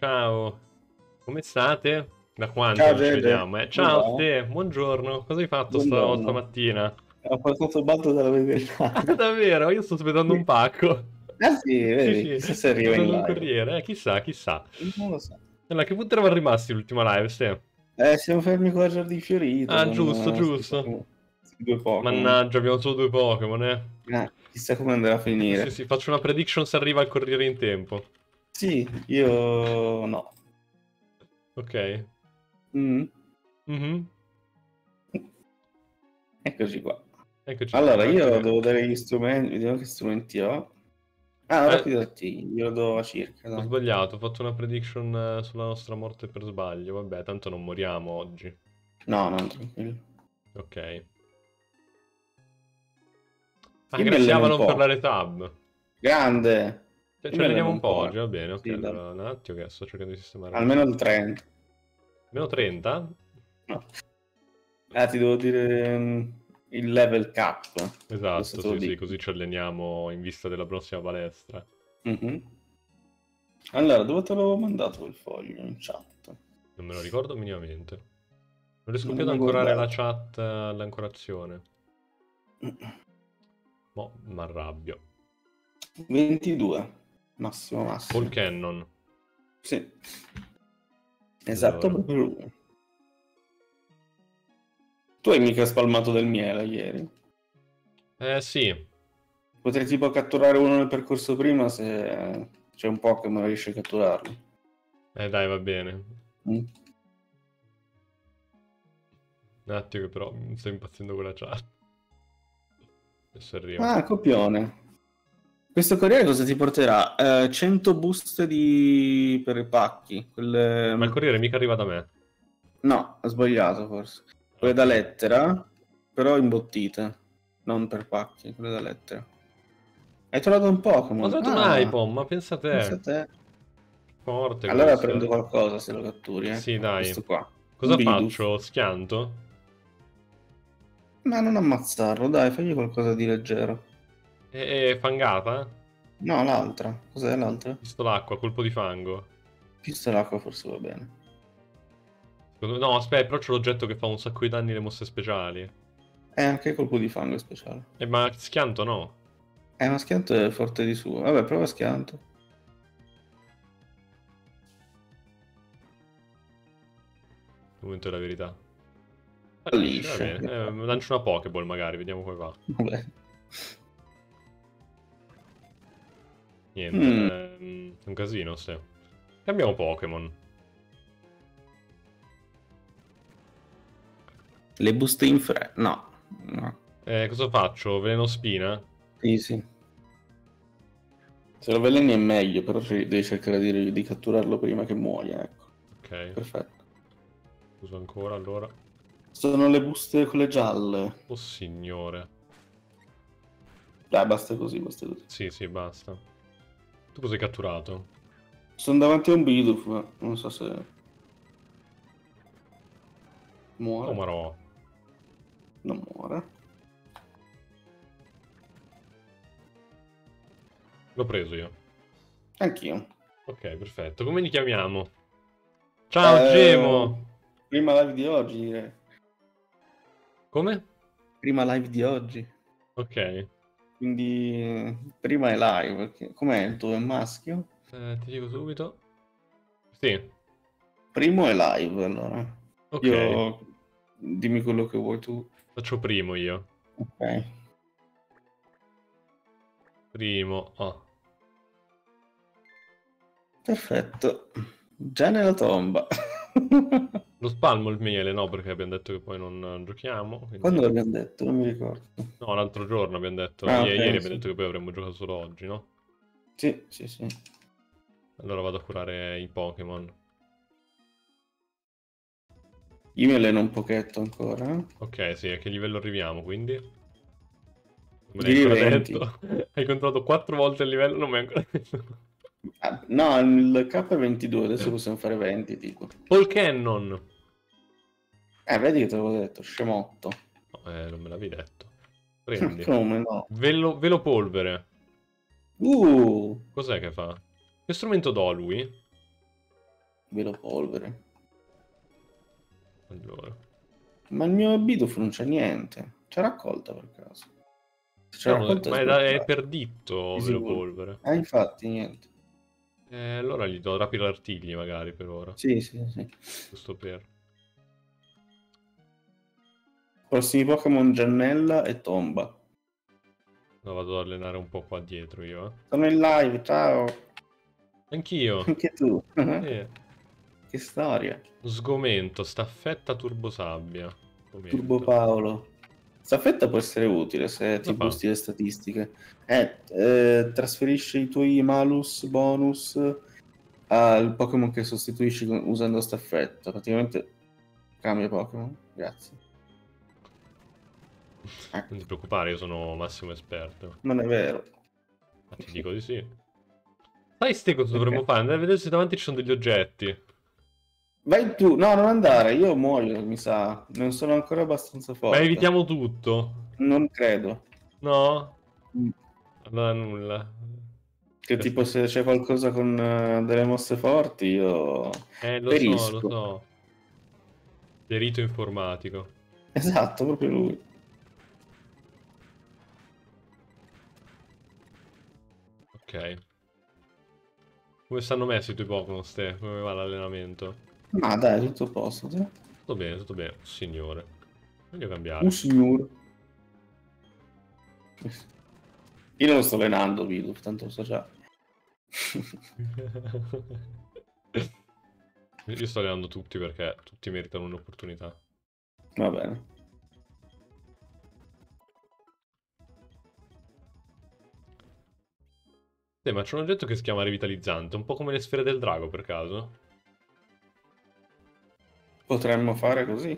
Ciao, come state? Da quanto Ciao non ci Gede, vediamo, eh? come Ciao va? Ste, buongiorno. Cosa hai fatto Buongiorno. stamattina? Ho portato Baldo dalla Ah, veterinaria. davvero? Io sto aspettando un pacco. Ah sì, Sì, vedi, sì, chissà se sto arriva in aspettando un live. corriere. Chissà, chissà. Non lo so. Allora, che punto eravamo rimasti l'ultima live, Ste? Siamo fermi con la Giardino Fiorito, Ah, con giusto, giusto. questi due Pokémon. Mannaggia, abbiamo solo due Pokémon, eh. Chissà come andrà a Sì, finire. sì, faccio una prediction se arriva il corriere in tempo. Sì, io no. Ok. Mm. Mhm. Eccoci qua. Eccoci qua, Allora, io guarda che... devo dare gli strumenti, vediamo che strumenti ho. Ah, Eh, rapido T, glielo do a circa, Ho dai. sbagliato, ho fatto una prediction sulla nostra morte per sbaglio. Vabbè, tanto non moriamo oggi. No, no, tranquillo. Ok. Ah, Io mi grazie alleno un Avalon per po'. la retab. Grande! Cioè, Io ci mi alleniamo alleno un un po' po', oggi, va bene. Ok, Sì, dai. allora un attimo che sto cercando di sistemare la Almeno chat. il 30. Meno 30? No. Ti devo dire il level cap. Questo Esatto, te lo sì, sì, dico. così ci alleniamo in vista della prossima palestra. Mhm. Allora, dove te l'avevo mandato il foglio? In chat. Non me lo ricordo minimamente. Non riesco Non più l'ho ad mai ancorare la guardato. chat all'ancorazione. Mo' m'arrabbio. 22. Massimo, Paul massimo. Cannon. Sì. Esatto, Allora. proprio lui. Tu hai mica spalmato del miele ieri. Sì. Potrei tipo catturare uno nel percorso prima se c'è un po' che non riesci a catturarlo. Dai, va bene. Mm. Un attimo che però mi sto impazzendo con la chat. Adesso arriva. Ah, copione. Questo corriere cosa ti porterà? 100 buste per i pacchi. Ma il corriere mica arriva da me. No, ho sbagliato forse. Quelle da Ok. lettera, però imbottite. Non per pacchi, quelle da lettera. Hai trovato un Ho Pokémon? trovato un Ah, iPhone, ma pensa a pensa te. a te. Forte Allora prendo questo. qualcosa se lo catturi, Sì, dai. Questo qua. Un Cosa Bidoof. faccio? Schianto? Ma non ammazzarlo, dai, fagli qualcosa di leggero. Fangata? No, l'altra. Cos'è l'altra? Visto l'acqua, colpo di fango. Pistolacqua forse va bene. No, aspetta, però c'è l'oggetto che fa un sacco di danni alle mosse speciali. Anche colpo di fango è speciale. Ma schianto no. Ma schianto è forte di suo. Vabbè, prova schianto. Il momento della verità. Fallisce, va Fallisce. bene. Lancio una Pokéball magari, vediamo come va. Vabbè. Niente, Mm, è un casino, sì. Cambiamo Pokémon. Le buste in fre... No. No. Cosa faccio? Veleno spina? Sì, sì. Se lo veleni è meglio, però devi cercare di catturarlo prima che muoia, ecco. Ok, Perfetto. uso ancora allora. Sono le buste quelle gialle. Oh signore. Dai, basta così, basta così. Sì, sì, basta. Tu cosa hai catturato? Sono davanti a un Bidoof, ma non so se Oh, muore. marò. Non muore. L'ho preso io. Anch'io. Ok, perfetto. Come li chiamiamo? Ciao, Eh, Gemo! prima live di oggi, direi. Come? Prima live di oggi. Ok. Quindi prima è live. Com'è il tuo? È maschio? Ti dico subito. Sì, Primo è live, allora. ok. Io... Dimmi quello che vuoi tu. Faccio primo io. Ok. Primo. Oh. Perfetto. Già nella tomba. Lo spalmo il miele, no, perché abbiamo detto che poi non giochiamo, Quando quindi... l'abbiamo detto? Non mi ricordo. No, l'altro giorno abbiamo detto... Ah, Ieri ok, abbiamo sì. detto che poi avremmo giocato solo oggi, no? Sì, sì, sì. Allora vado a curare i Pokémon. Io mi alleno un pochetto ancora. Ok, sì, a che livello arriviamo, quindi? Non me l'hai Giri ancora 20. detto. Hai controllato 4 volte il livello, non mi hai ancora detto. No, il K è 22, adesso possiamo fare 20, tipo. Paul Cannon! Vedi che te l'avevo detto, scemotto. No, non me l'avevi detto. Prendi. Come no? Velo polvere. Uh, Cos'è che fa? Che strumento do a lui? Velo polvere. Allora. Ma il mio Bidoof non c'è niente. C'è raccolta per caso. Se c'è raccolta Ma è per ditto, di velo sicuro. polvere. Infatti, niente. Allora gli do rapido artigli magari per ora. Sì, sì, sì. Giusto per... Prossimi Pokémon Giannella e Tomba. No, vado ad allenare un po' qua dietro io. Sono in live, ciao. Anch'io. Anche tu. Sì. Che storia. Sgomento, staffetta turbosabbia. Sgomento. Turbo Paolo. Staffetta può essere utile se ti Cosa fa? boosti le statistiche. Trasferisci i tuoi malus bonus al Pokémon che sostituisci usando staffetta. Praticamente cambia Pokémon. Grazie. Non ti preoccupare, io sono massimo esperto. Non è vero. Ma ti dico di sì. Sai ste cosa dovremmo fare? Andare a vedere se davanti ci sono degli oggetti. Vai tu. No, non andare. Io muoio, mi sa. Non sono ancora abbastanza Ma forte. evitiamo tutto. Non credo. No? Allora nulla. Che tipo se c'è qualcosa con delle mosse forti, io Lo perisco. so, lo so. Perito informatico. Esatto, proprio lui. Ok. Come stanno messi i tuoi Pokémon, ste? Come va l'allenamento? Ma dai, tutto a posto. Sì. Tutto bene, signore. Voglio cambiare. Un signore. Io non lo sto allenando, Vidu, tanto lo so già. Io sto allenando tutti perché tutti meritano un'opportunità. Va bene. Ma c'è un oggetto che si chiama revitalizzante, un po' come le sfere del drago per caso. Potremmo fare così.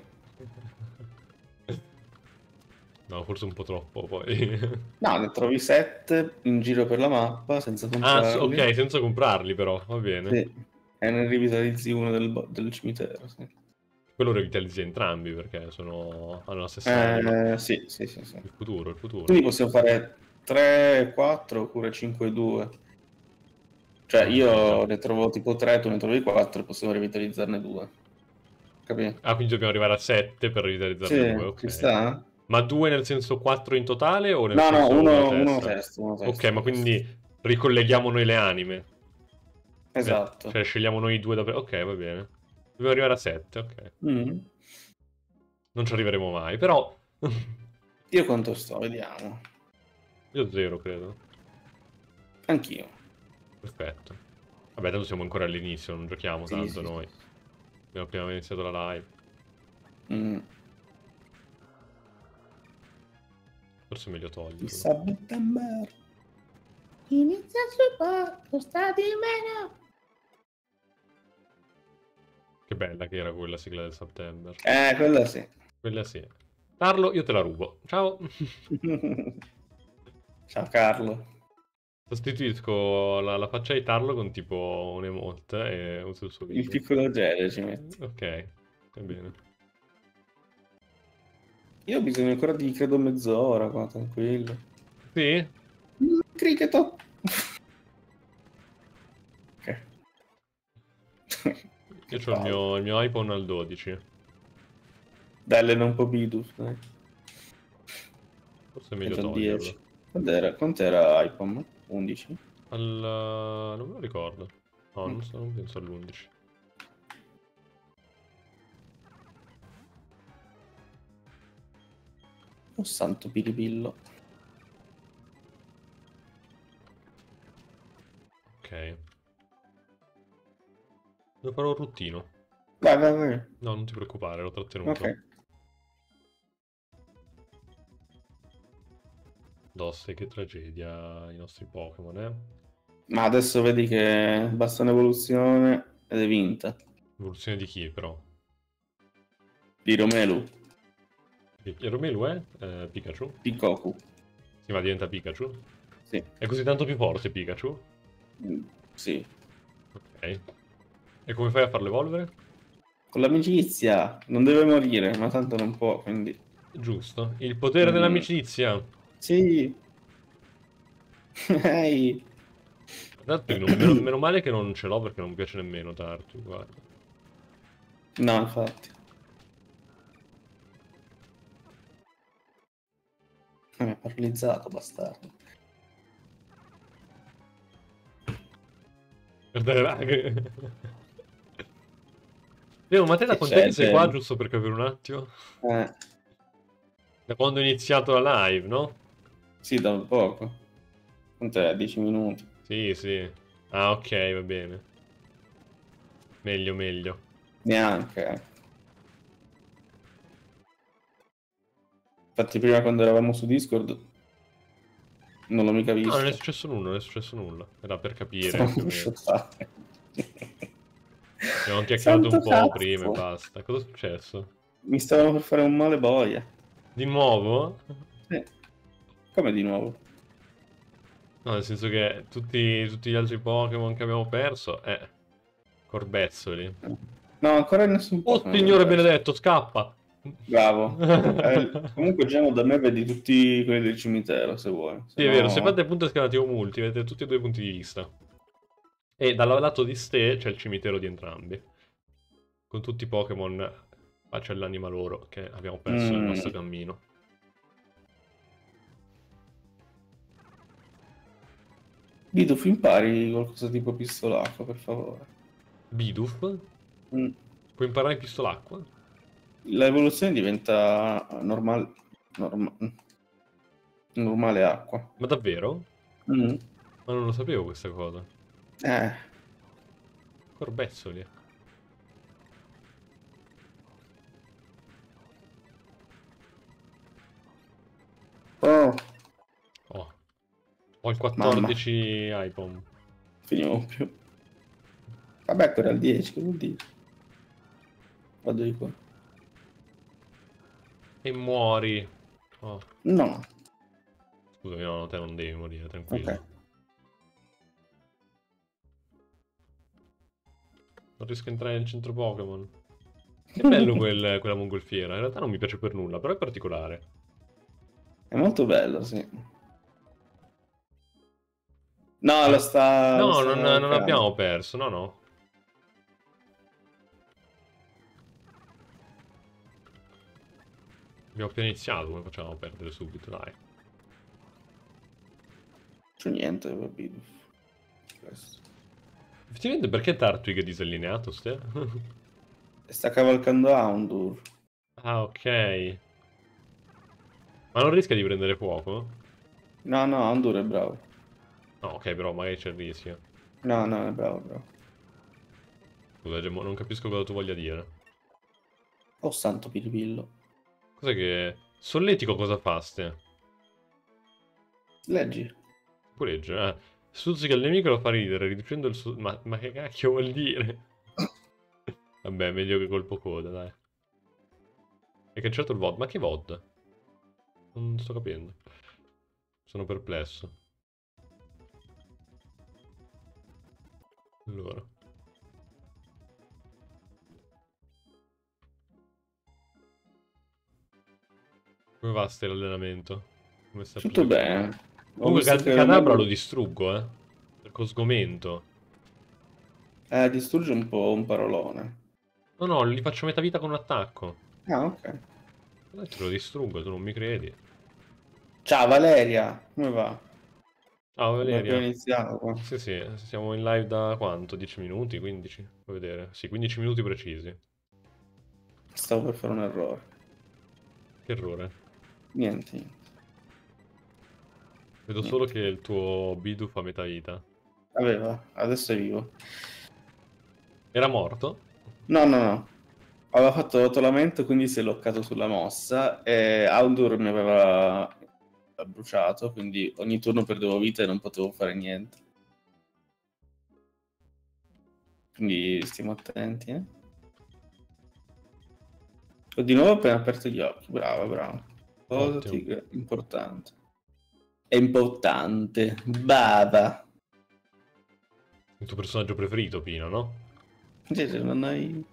No, forse un po' troppo poi. No, ne trovi 7 in giro per la mappa senza comprarli. Ok, senza comprarli però, va bene. Sì. E ne rivitalizzi uno del cimitero. Sì. Quello revitalizzi entrambi perché hanno la stessa anima. Sì. Il futuro. Quindi possiamo fare 3, 4 oppure 5, 2. Cioè io ne trovo tipo 3, tu ne trovi 4 e possiamo revitalizzarne 2. Capito? Ah, quindi dobbiamo arrivare a 7 per revitalizzarne 2, ok. Ci sta? Ma 2 nel senso 4 in totale o nel No, senso uno testa? testo. Ok, ma quindi ricolleghiamo noi le anime. Esatto. Cioè scegliamo noi due da... Ok, va bene. Dobbiamo arrivare a 7, ok. Non ci arriveremo mai, però... Io quanto sto? Vediamo. Io 0, credo. Anch'io. Perfetto. Vabbè, tanto siamo ancora all'inizio, non giochiamo tanto noi. Abbiamo appena iniziato la live. Forse è meglio toglierlo. Settembre. Inizia sul porto, sta di meno. Che bella che era quella sigla del September. Quella sì. Quella sì. Carlo, io te la rubo. Ciao. Ciao Carlo. Sostituisco la faccia di Tarlo con tipo un emote e uso il suo video. Il piccolo gele ci metti. Ok, va bene. Io ho bisogno ancora di, credo, mezz'ora qua, tranquillo. Sì? Cricket. Ok. Io ho il mio iPhone al 12. Dai, non un po' Bidoof, dai. Forse è meglio toglierlo. 10. Quant'era iPhone? 11? Non me lo ricordo. No, non penso all'11. Oh santo piribillo. Ok. Devo fare un ruttino. Vai. No, non ti preoccupare, l'ho trattenuto. Ok. Dosse, che tragedia i nostri Pokémon, eh? Ma adesso vedi che basta un'evoluzione ed è vinta. Evoluzione di chi, però? Di Romelu. Il Romelu è? Pikachu? Pikoku. Sì, ma diventa Pikachu? Sì. È così tanto più forte Pikachu? Sì. Ok. E come fai a farlo evolvere? Con l'amicizia. Non deve morire, ma tanto non può, quindi... Giusto. Il potere dell'amicizia. Sì. Ehi. Tra l'altro, meno male che non ce l'ho perché non mi piace nemmeno Tartu, guarda. No, infatti. Mi ha paralizzato, bastardo. Guardare lag. Leo, ma te da Che quant'è c'è? che sei qua, giusto per capire un attimo? Eh, Da quando ho iniziato la live, no? sì, da poco. Quant'è? 10 minuti. Sì, sì. Ah, ok, va bene. Meglio, meglio. Neanche. Infatti prima quando eravamo su Discord non l'ho mica No, non è visto. successo nulla, non è successo nulla. Era per capire Stavo più o per meno. shottare. Abbiamo chiacchierato un Santo po' prima e cazzo! basta. Cosa è successo? Mi stavano per fare un male boia. Di nuovo? Eh, come di nuovo? No, nel senso che tutti gli altri Pokémon che abbiamo perso, corbezzoli. No, ancora nessun Oh, Pokémon abbiamo signore perso. benedetto, scappa! Bravo. Comunque Gemo da me vedi tutti quelli del cimitero se vuoi. Se Sì, è vero, se no... fate punto esclamativo multi, vedete tutti e due i punti di vista. E dal lato di ste c'è il cimitero di entrambi. Con tutti i Pokémon, pace all'anima loro, che abbiamo perso nel nostro Mm. cammino. Bidoof, impari qualcosa tipo pistolacco, per favore. Bidoof? Mm. Puoi imparare pistolacqua? L'evoluzione diventa normale acqua. Ma davvero? Mm. Ma non lo sapevo questa cosa. Eh. Corbezzoli. Oh, Oh, ho il mamma, 14 iPhone. finiamo più. Vabbè, ancora al 10, che vuol dire? Vado di qua. E muori. Oh, No, scusami, no, te non devi morire, ok. tranquillo. Non riesco a entrare nel centro Pokémon. Che bello quella mongolfiera. In realtà non mi piace per nulla, però è particolare. È molto bello, sì. No, Ah, lo no, sta non creando. abbiamo perso, no, no. Abbiamo appena iniziato, come facciamo a perdere subito, dai. C'è niente per Bidoof. Questo. Effettivamente perché Tartwig è disallineato, ste? Sta cavalcando Houndour. Ah, ok. Ma non rischia di prendere fuoco? No, no, Houndour è bravo. No, ok, però magari c'è il rischio. No, no, è bravo, bravo. Scusa, Gemmo, non capisco cosa tu voglia dire. Oh, santo piripillo. Cos'è che... Solletico cosa fa, ste? Leggi. Pureggia, eh. Stuzzica il nemico e lo fa ridere, riducendo il suo... Ma che cacchio vuol dire? Vabbè, meglio che colpo coda, dai. Hai cancellato il VOD? Ma che VOD? Non sto capendo. Sono perplesso. Allora. Come va ste l'allenamento? Come sta Tutto proseguendo? bene. Ho Comunque visto che Cadabra lo ormai distruggo, eh. Per sgomento. distrugge un po' un parolone. No, no, gli faccio metà vita con un attacco. Ah, ok. Ho detto che lo distruggo, tu non mi credi. Ciao Valeria, come va? Ciao Abbiamo appena Valeria. iniziato qua. Sì, sì, siamo in live da quanto? 10 minuti? 15? Puoi vedere. Sì, 15 minuti precisi. Stavo per fare un errore. Che errore. Niente, niente. Vedo solo Niente. che il tuo Bidu fa metà vita. Adesso è vivo. Era morto? No, no, no. Aveva fatto rotolamento, quindi si è loccato sulla mossa e Aundur mi aveva bruciato, quindi ogni turno perdevo vita e non potevo fare niente. Quindi stiamo attenti, eh. Ho di nuovo appena aperto gli occhi. Brava, brava. Cosa Ottimo. importante. È importante. Bava. Il tuo personaggio preferito, Pino, no? Cioè, non hai...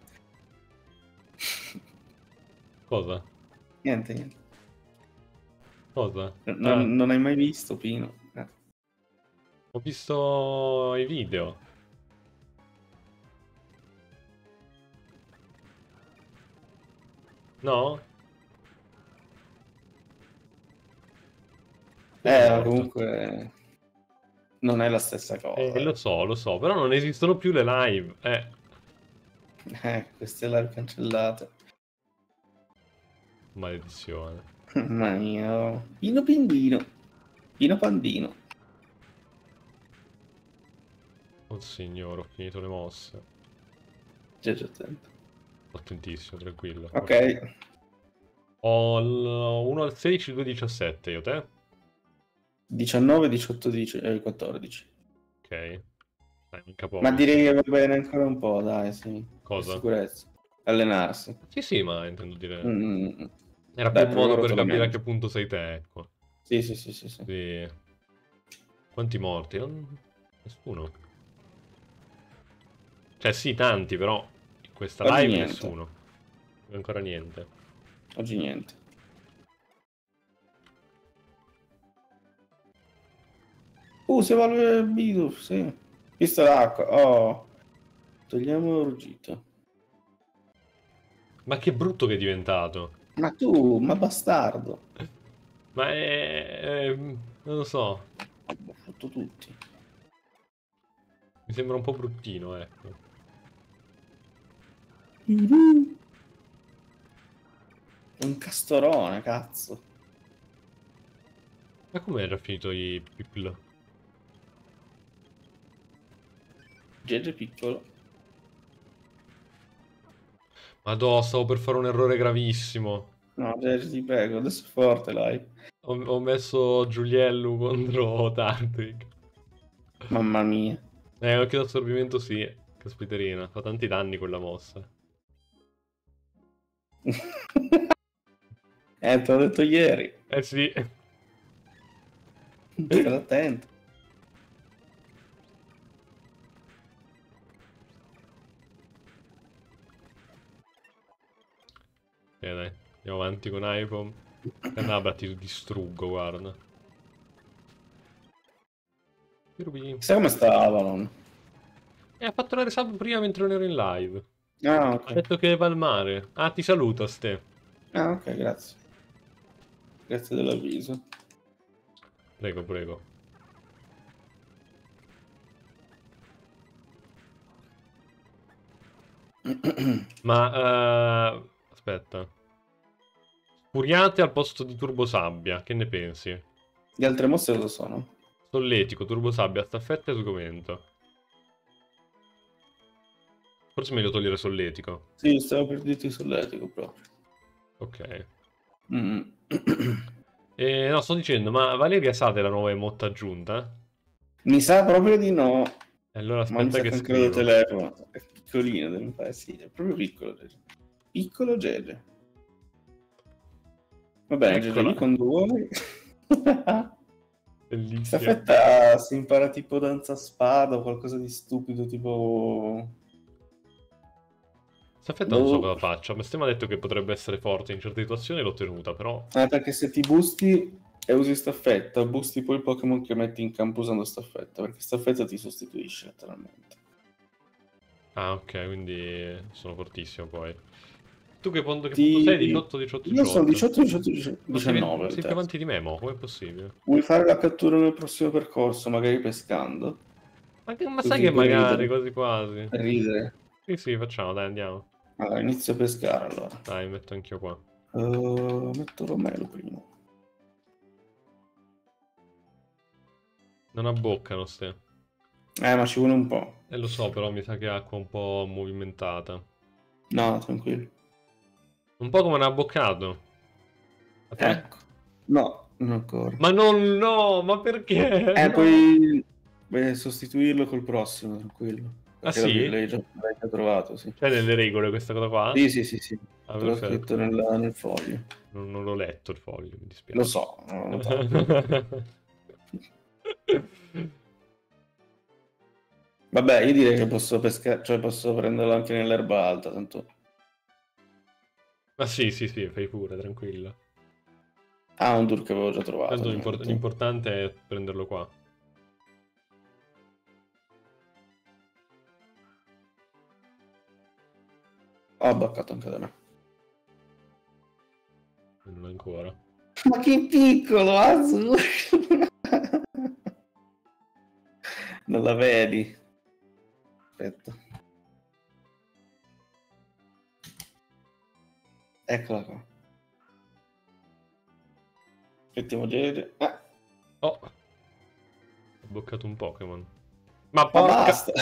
Cosa? Niente, niente. Cosa? Non, Ah, non hai mai visto Pino? ho visto i video. No? Uno è morto. Comunque non è la stessa cosa. Lo so, però non esistono più le live. Queste live cancellate. Maledizione. Mamma mia. Oh. Pino Pinguino. Pino Pandino. Oh signore, ho finito le mosse. Già attento. Attentissimo, tranquillo. Ok. Ho 1 al 16, 2 al 17, io te? 19, 18, 14. Ok. Mica poco, Ma direi che insomma. va bene ancora un po', dai, sì. Per Cosa? sicurezza. Allenarsi. Sì, sì, ma intendo dire... Mm. Era più Dai, un per modo ora per te lo capire a metti. che punto sei te, ecco. Sì, sì, sì, sì, sì. Sì. Quanti morti? Nessuno. Cioè sì, tanti, però in questa Oggi live niente. nessuno. Ancora niente. Oggi niente. Si evolve Bidoof, sì. Pista d'acqua. Oh. Togliamo ruggito. Ma che brutto che è diventato. Ma bastardo. Ma non lo so. Ho fatto tutti. Mi sembra un po' bruttino, ecco. È un castorone, cazzo. Ma come era finito i Pipl? Gege piccolo. Madò, stavo per fare un errore gravissimo. No, Gege, ti prego, adesso è forte, dai. Ho messo Giuliello contro Tartic. Mamma mia. Occhio d'assorbimento sì. Caspiterina, fa tanti danni quella mossa. Te l'ho detto ieri. Eh sì. Stai attento. Dai, andiamo avanti con iPhone. Canabra ti distruggo, guarda. Rubi. Chissà come sta Avalon. Ha fatto la resub prima mentre non ero in live. Ah, Ha ok. detto che va al mare. Ah, ti saluta, Ste. Ah, ok, grazie. Grazie dell'avviso. Prego, prego. Ma, aspetta. Furiate al posto di Turbo Sabbia, che ne pensi? Le altre mosse cosa sono? Solletico, Turbo Sabbia, staffetta e sgomento. Forse è meglio togliere solletico. Sì, stavo per dirti solletico proprio. Ok. Mm. No, sto dicendo, ma Valeria sa della nuova emote aggiunta? Mi sa proprio di no. E allora Ma mi aspetta sa che che anche da scrivo. telefono. È piccolino, deve fare, sì, è proprio piccolo. Gege. Piccolo Gege. Va bene, Gege, lì Eccola. quando vuoi. Questa Bellissima. fetta si impara tipo danza a spada o qualcosa di stupido, tipo... Staffetta non so Boh. cosa faccia. Ma Stema ha detto che potrebbe essere forte in certe situazioni e l'ho tenuta, però... Perché se ti boosti e usi staffetta, boosti poi il Pokémon che metti in campo usando staffetta, perché staffetta ti sostituisce letteralmente. Ah, ok, quindi sono fortissimo poi. Tu che punto sei? Ti... 18, 18, Io sono 18. 18, 18, Ma 19 il sei più terzo. avanti di me, mo? Com'è possibile? Vuoi fare la cattura nel prossimo percorso, magari pescando? Ma sai Così che per magari, ridere. quasi quasi. Per ridere. Sì, sì, facciamo, dai, andiamo. Allora, inizio a pescare allora. Dai, metto anch'io qua. Metto Romelo prima. Non abboccano, ste. Ma ci vuole un po'. Lo so, però mi sa che è acqua un po' movimentata. No, tranquillo. Un po' come un abboccato. A te? Ecco. No, non ancora. Ma non, no, ma perché? No. Puoi sostituirlo col prossimo, tranquillo. Ah Perché sì? l'hai già trovato, sì. C'è nelle regole questa cosa qua? Sì, sì, sì, sì. Ah, Te l'ho scritto perfetto. nel foglio. Non l'ho letto il foglio, mi Lo dispiace. so, non l'ho notato. Vabbè, io direi che posso pescare, cioè posso prenderlo anche nell'erba alta, tanto... Ma sì, sì, sì, fai pure, tranquillo. Ah, un tour che avevo già trovato, Tanto mi metti. l'importante è prenderlo qua. Ho abboccato anche da me. ancora. Ma che piccolo, Azu! Non la vedi? Aspetta. Eccola qua. Aspettiamo vedere. Ah, Oh, ho boccato un Pokémon. Ma ma porca... basta!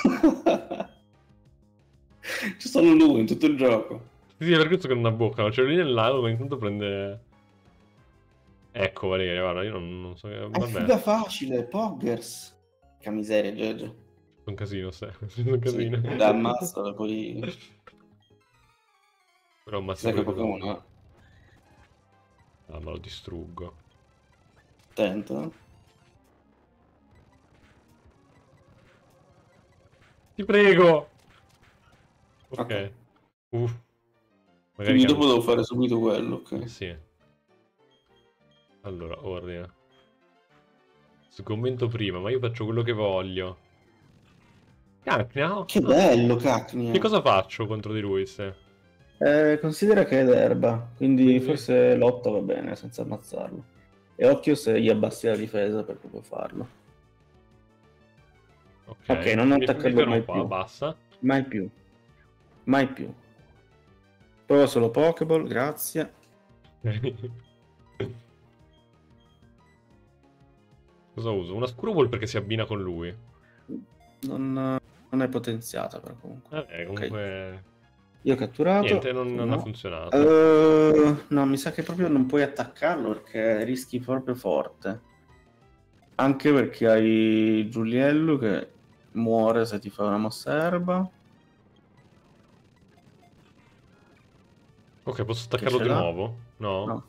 C'è solo lui in tutto il gioco. Sì, è per questo che non ha bocca, c'è lì nell'ago, ma intanto prende... Ecco, Valeria, guarda, io non so... È Vabbè, figa facile, Poggers. Che miseria, Giorgio. un casino, stai. Un Sì, casino. da ammazzo, poi... Però Chissà ammazza che pure Pokémon tu. ha. Ah, ma lo distruggo. Attento. Ti prego! Ok. Ok. Uff. Magari Quindi dopo devo fare subito quello, ok. Sì. Allora, ordine. Sgomento prima, ma io faccio quello che voglio. Cacchia? Che bello, Cacnia. Che cosa faccio contro di lui, se? Considera che è d'erba, quindi Quindi- forse lotta va bene senza ammazzarlo. E occhio se gli abbassi la difesa per proprio farlo. Ok, non mi attaccarlo fermo mai qua, più. basta. Mai più. Mai più. Prova solo Pokéball, grazie. Cosa uso? Una Scuro Ball perché si abbina con lui. Non è potenziata però comunque. Vabbè, comunque... Io ho catturato. Niente, non no. ha funzionato. No, mi sa che proprio non puoi attaccarlo perché rischi proprio forte. Anche perché hai Giuliello che muore se ti fa una mossa erba. Ok, posso staccarlo ce di l'ha? nuovo? No? No.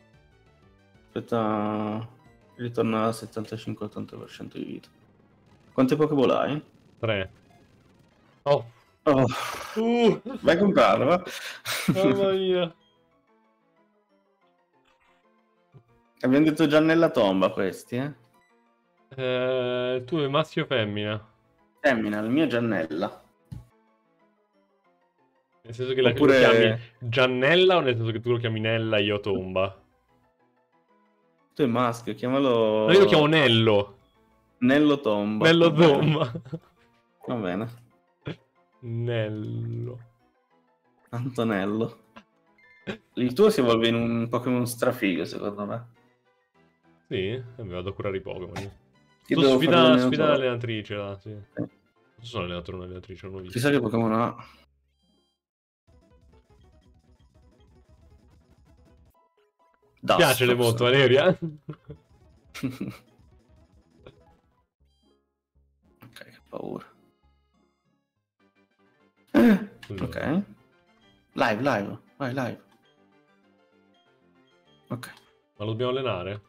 Aspetta, ritorna al 75-80% di vita. Quante Pokéball hai? 3. Oh! Oh, vai a comprarlo, va? Mamma mia! Abbiamo detto già nella tomba questi, eh? Tu è maschio o femmina? Femmina, il mio è Giannella. Nel senso che lo Oppure chiami Giannella o nel senso che tu lo chiami Nella e io Tomba? tu è maschio, chiamalo... No, io lo chiamo Nello. Nello Tomba. Nello va bene. Tomba. Va bene. Nello. Antonello. Il tuo si evolve in un Pokémon strafigo, secondo me. Sì, mi vado a curare i Pokémon. Io Tu devo fare l'allenatore. sfida l'allenatrice, là, sì. Sì. Non sono allenatore o un'allenatrice, non ho visto. Chissà che Pokémon ha. Mi piace le moto, Valeria? Ok, che paura. Allora. Ok. Live. Vai, live. Ok. Ma lo dobbiamo allenare?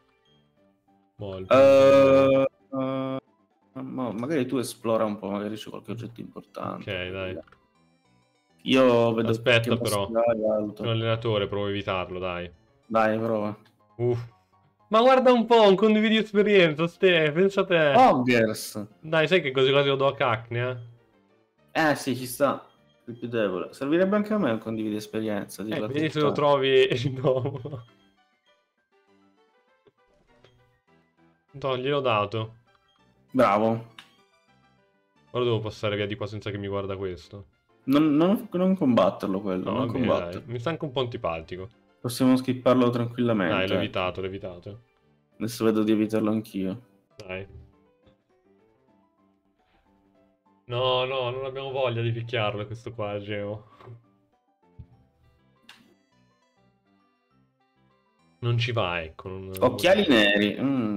Magari tu esplora un po', magari c'è qualche oggetto importante. Ok, dai. Io vedo Aspetta che però. alto. Sono allenatore, provo a evitarlo, dai. Dai, prova. Ma guarda un po', un condividi esperienza, Ste, pensa a te. Poggers. Dai, sai che così quasi lo do a Cacnea? Sì, ci sta. Il più debole. Servirebbe anche a me un condividi esperienza. Vedi se lo trovi dopo. No, gliel'ho dato. Bravo. Ora devo passare via di qua senza che mi guarda questo. Non combatterlo quello, No, non vabbè, combatterlo. dai. Mi sta anche un po' antipatico. Possiamo skipparlo tranquillamente. Dai, l'ho evitato, l'ho evitato. Adesso vedo di evitarlo anch'io. Dai. No, non abbiamo voglia di picchiarlo questo qua, Geo. Non ci va, ecco. Occhiali neri.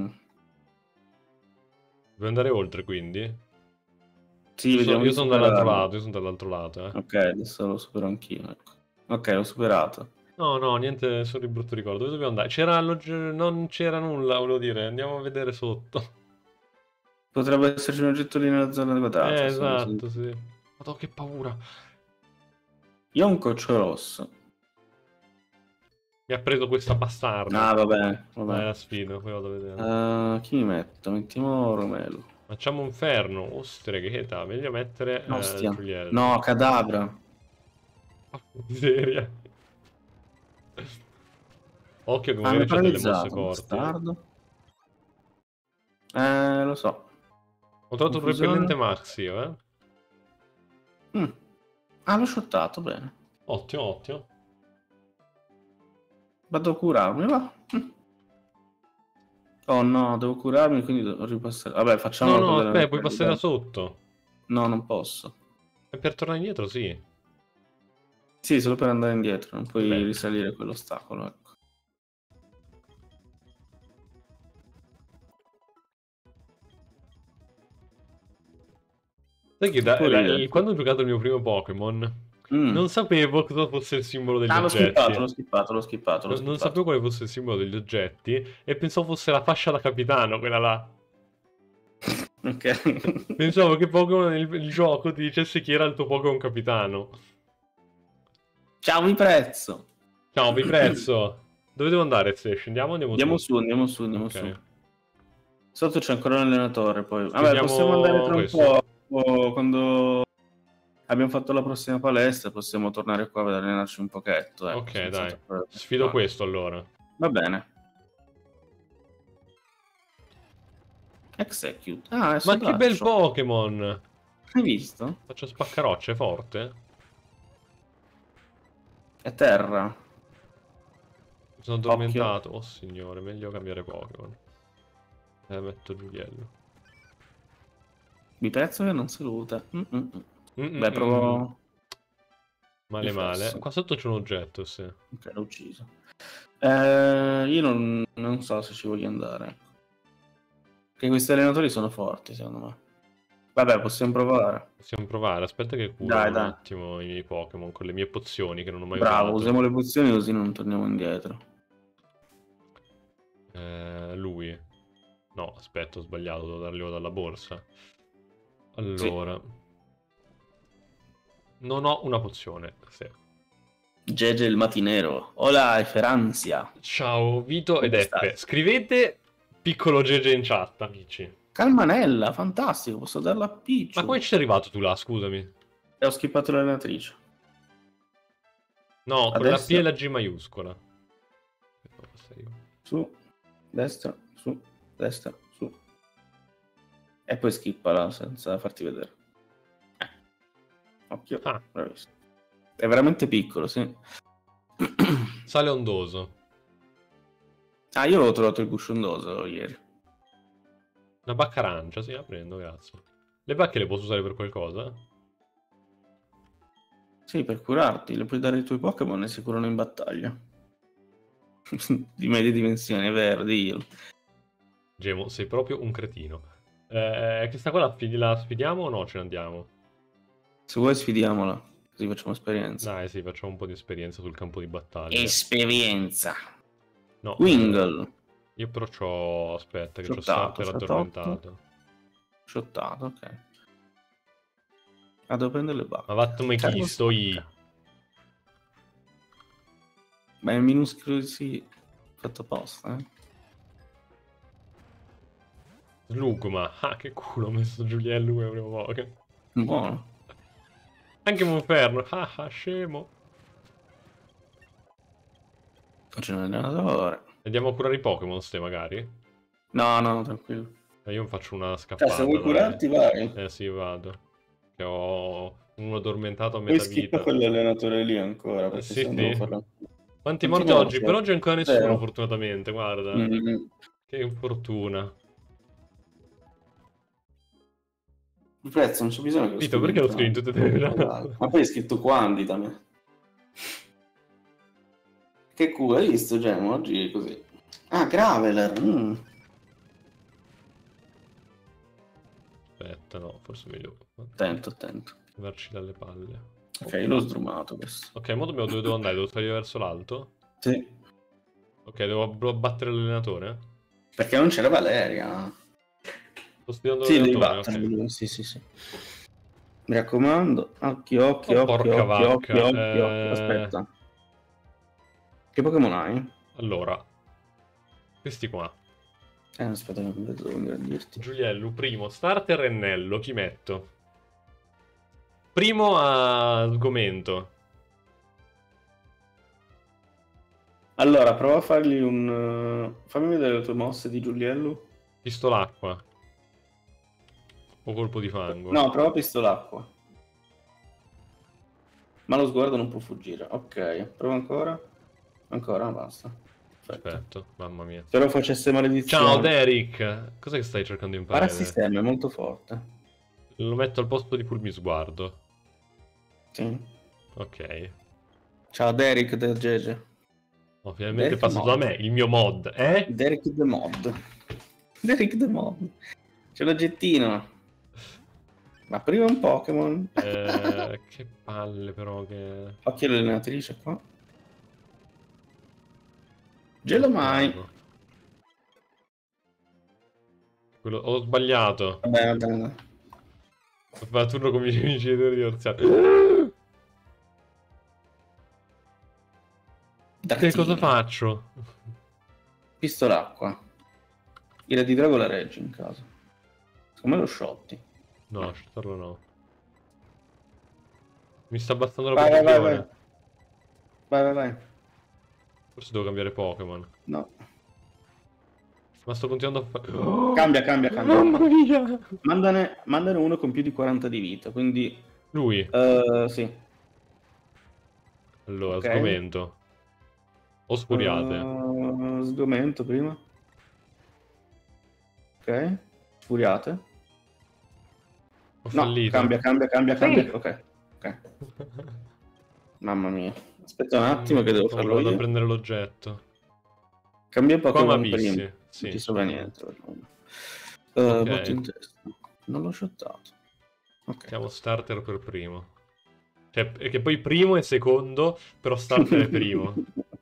Devo andare oltre, quindi? Sì, vediamo Io di sono dall'altro superarlo. lato, io sono dall'altro lato, Ok, adesso lo supero anch'io. Ecco. Ok, l'ho superato. No, niente, solo il brutto ricordo. Dove dobbiamo andare? Non c'era nulla, volevo dire. Andiamo a vedere sotto. Potrebbe esserci un oggetto lì nella zona quadrata. Sì, Esatto, sì. Madonna, che paura. Io ho un coccio rosso. Mi ha preso questa bastarda. Ah, vabbè. Dai, la sfido, poi vado a vedere. Chi mi metto? Mettiamo Romelu. Facciamo un ferno. Ostre, che età. Meglio mettere Ostia. Giuliello. No, Cadabra. Miseria. Occhio che Ah, mi ha magari c'ha delle mosse paralizzato, forti. bastardo. Lo so. Ho trovato un Confusione. repellente Maxio, Ah, l'ho shottato, bene. Ottimo, ottimo. Vado a curarmi, va. Oh no, devo curarmi, quindi devo ripassare. Vabbè, No, facciamo no, quella aspetta, puoi passare da sotto. No, non posso. E per tornare indietro, sì. Sì, solo per andare indietro, non puoi Beh. risalire quell'ostacolo, ecco. Sai che quando ho giocato il mio primo Pokémon, non sapevo cosa fosse il simbolo degli Ah, l'ho oggetti. skippato. Non sapevo quale fosse il simbolo degli oggetti e pensavo fosse la fascia da capitano, quella là. Ok. Pensavo che Pokémon il gioco ti dicesse chi era il tuo Pokémon capitano. Ciao, vi prezzo. Ciao, vi prezzo. Dove devo andare, se scendiamo o andiamo su? Andiamo su. Sotto c'è ancora un allenatore, poi. Vabbè, Scendiamo possiamo andare tra un questo? po'. Quando abbiamo fatto la prossima palestra, possiamo tornare qua ad allenarci un pochetto. Ecco, Ok, dai. Sfido questo allora. Va bene. Execute. Ah, è Ma che bel soldaccio. Pokémon! Hai visto? Faccio spaccarocce, è forte? È terra. Mi sono addormentato. Oh signore, meglio cambiare Pokémon. Metto Giuliello. Mi prezzo che non saluta. Beh, provo. Male male. Qua sotto c'è un oggetto, sì. Ok, l'ho ucciso. Io non so se ci voglio andare. Che questi allenatori sono forti, secondo me. Vabbè, possiamo provare. Possiamo provare. Aspetta che curo un attimo i miei Pokémon con le mie pozioni che non ho mai usato. Bravo, usiamo le pozioni così non torniamo indietro. Lui. No, aspetta, ho sbagliato, devo darglielo dalla borsa. Allora. Sì. Non ho una pozione, sì. Gege il matinero. Hola, Feranzia. Ciao, Vito ed Eppe. Scrivete piccolo Gege in chat, amici. Calmanella, fantastico, posso darla a Piccio. Ma come ci sei arrivato tu là, scusami? E ho skippato l'allenatrice. No, con la P e la G maiuscola. Su, destra, su, su. E poi skippala senza farti vedere. Occhio. Bravissimo. È veramente piccolo, sì. Sale ondoso. Ah, io avevo trovato il guscio ondoso ieri. Una bacca arancia, sì, la prendo, grazie. Le bacche le posso usare per qualcosa? Sì, per curarti. Le puoi dare ai tuoi Pokémon e si curano in battaglia. Di medie dimensioni, è vero, dillo. Gemo, sei proprio un cretino. Questa qua la sfidiamo o no? Ce ne andiamo? Se vuoi sfidiamola, così facciamo esperienza. Dai, sì, facciamo un po' di esperienza sul campo di battaglia. Esperienza. No, Wingle. Io però c'ho... Aspetta, che c'ho starter addormentato. Shottato, ok. Ah, devo prendere le bacche. Ma vattene chi sto io? Ma è minuscolo, sì. Fatto apposta, Slugma. Ah, che culo, ho messo Giuliello come prima volta. Buono. Anche Monferno. Ah, scemo. Faccio un allenatore. Andiamo a curare i Pokémon, ste magari? No, tranquillo. Io faccio una scappata. Cioè, se vuoi curarti, vai. Sì, vado. Che ho uno addormentato a Poi metà schippa vita. quell'allenatore lì ancora, perché Sì, se no farà... Quanti morti oggi? Per oggi ancora nessuno, Zero. fortunatamente, guarda. Che infortuna. Il prezzo non c'è bisogno che lo Vito, perché lo scrivi in tutte e tre? Ma poi hai scritto quantita me. Che culo, hai visto Gemo? Oggi è così. Ah, Graveler. Aspetta, no, forse meglio. Attento. Levarci dalle palle. Ok, l'ho sdrumato questo. Ok, mo dove devo andare? Devo salire verso l'alto? Sì. Ok, devo battere l'allenatore? Perché non c'era Valeria. Sto sfidando l'allenatore, ok. Sì. Mi raccomando. Occhio. Porca vacca. Aspetta. Che Pokémon hai? Allora. Questi qua. Aspetta, devo ingrandirti. Giuliello, primo. Starter Rennello, chi metto? Primo a sgomento. Allora, prova a fargli un... fammi vedere le tue mosse di Giuliello. Pistolacqua. O colpo di fango. No, prova pistolacqua. Ma lo sguardo non può fuggire. Ok, prova ancora. Ancora, basta. Perfetto. Perfetto, mamma mia. Spero facesse maledizione. Ciao Derek! Cos'è che stai cercando di imparare? Parasistema è molto forte. Lo metto al posto di Pulmisguardo. Sì. Ok. Ciao Derek del Gege. Oh, finalmente è Derek passato mod. da me, il mio mod. Derek the Mod. Derek the Mod. C'è l'oggettino. Ma prima un Pokémon. Che palle però che... Occhio all'allenatrice qua. Gelo mai. Quello... Ho sbagliato. Vabbè, vabbè. Ho fatto turno con i miei amici di Orziano. Che cosa faccio? Pistolacqua. Ira di drago la reggi in caso. Secondo me lo shotti. No, shottarlo no. Mi sta abbassando la Vai, vai, vai, precisione. vai. Vai, vai. Forse devo cambiare Pokémon. No. Ma sto continuando a fare... Cambia. Mamma mia! Mandane uno con più di 40 di vita, quindi... Lui. Sì. Allora, Ok. sgomento. O sfuriate. Sgomento prima. Ok. Sfuriate. Ho No, fallito. cambia. Sì. Ok. Mamma mia. Aspetta un attimo che devo farlo Vado a io. prendere l'oggetto. Cambia Qua Pokémon Mabissi. prima. Sì. Non ti sopra niente. Ok. Botto in testa. Non l'ho shottato. Ok. Mettiamo starter per primo. Cioè, che poi primo e secondo, però starter è primo.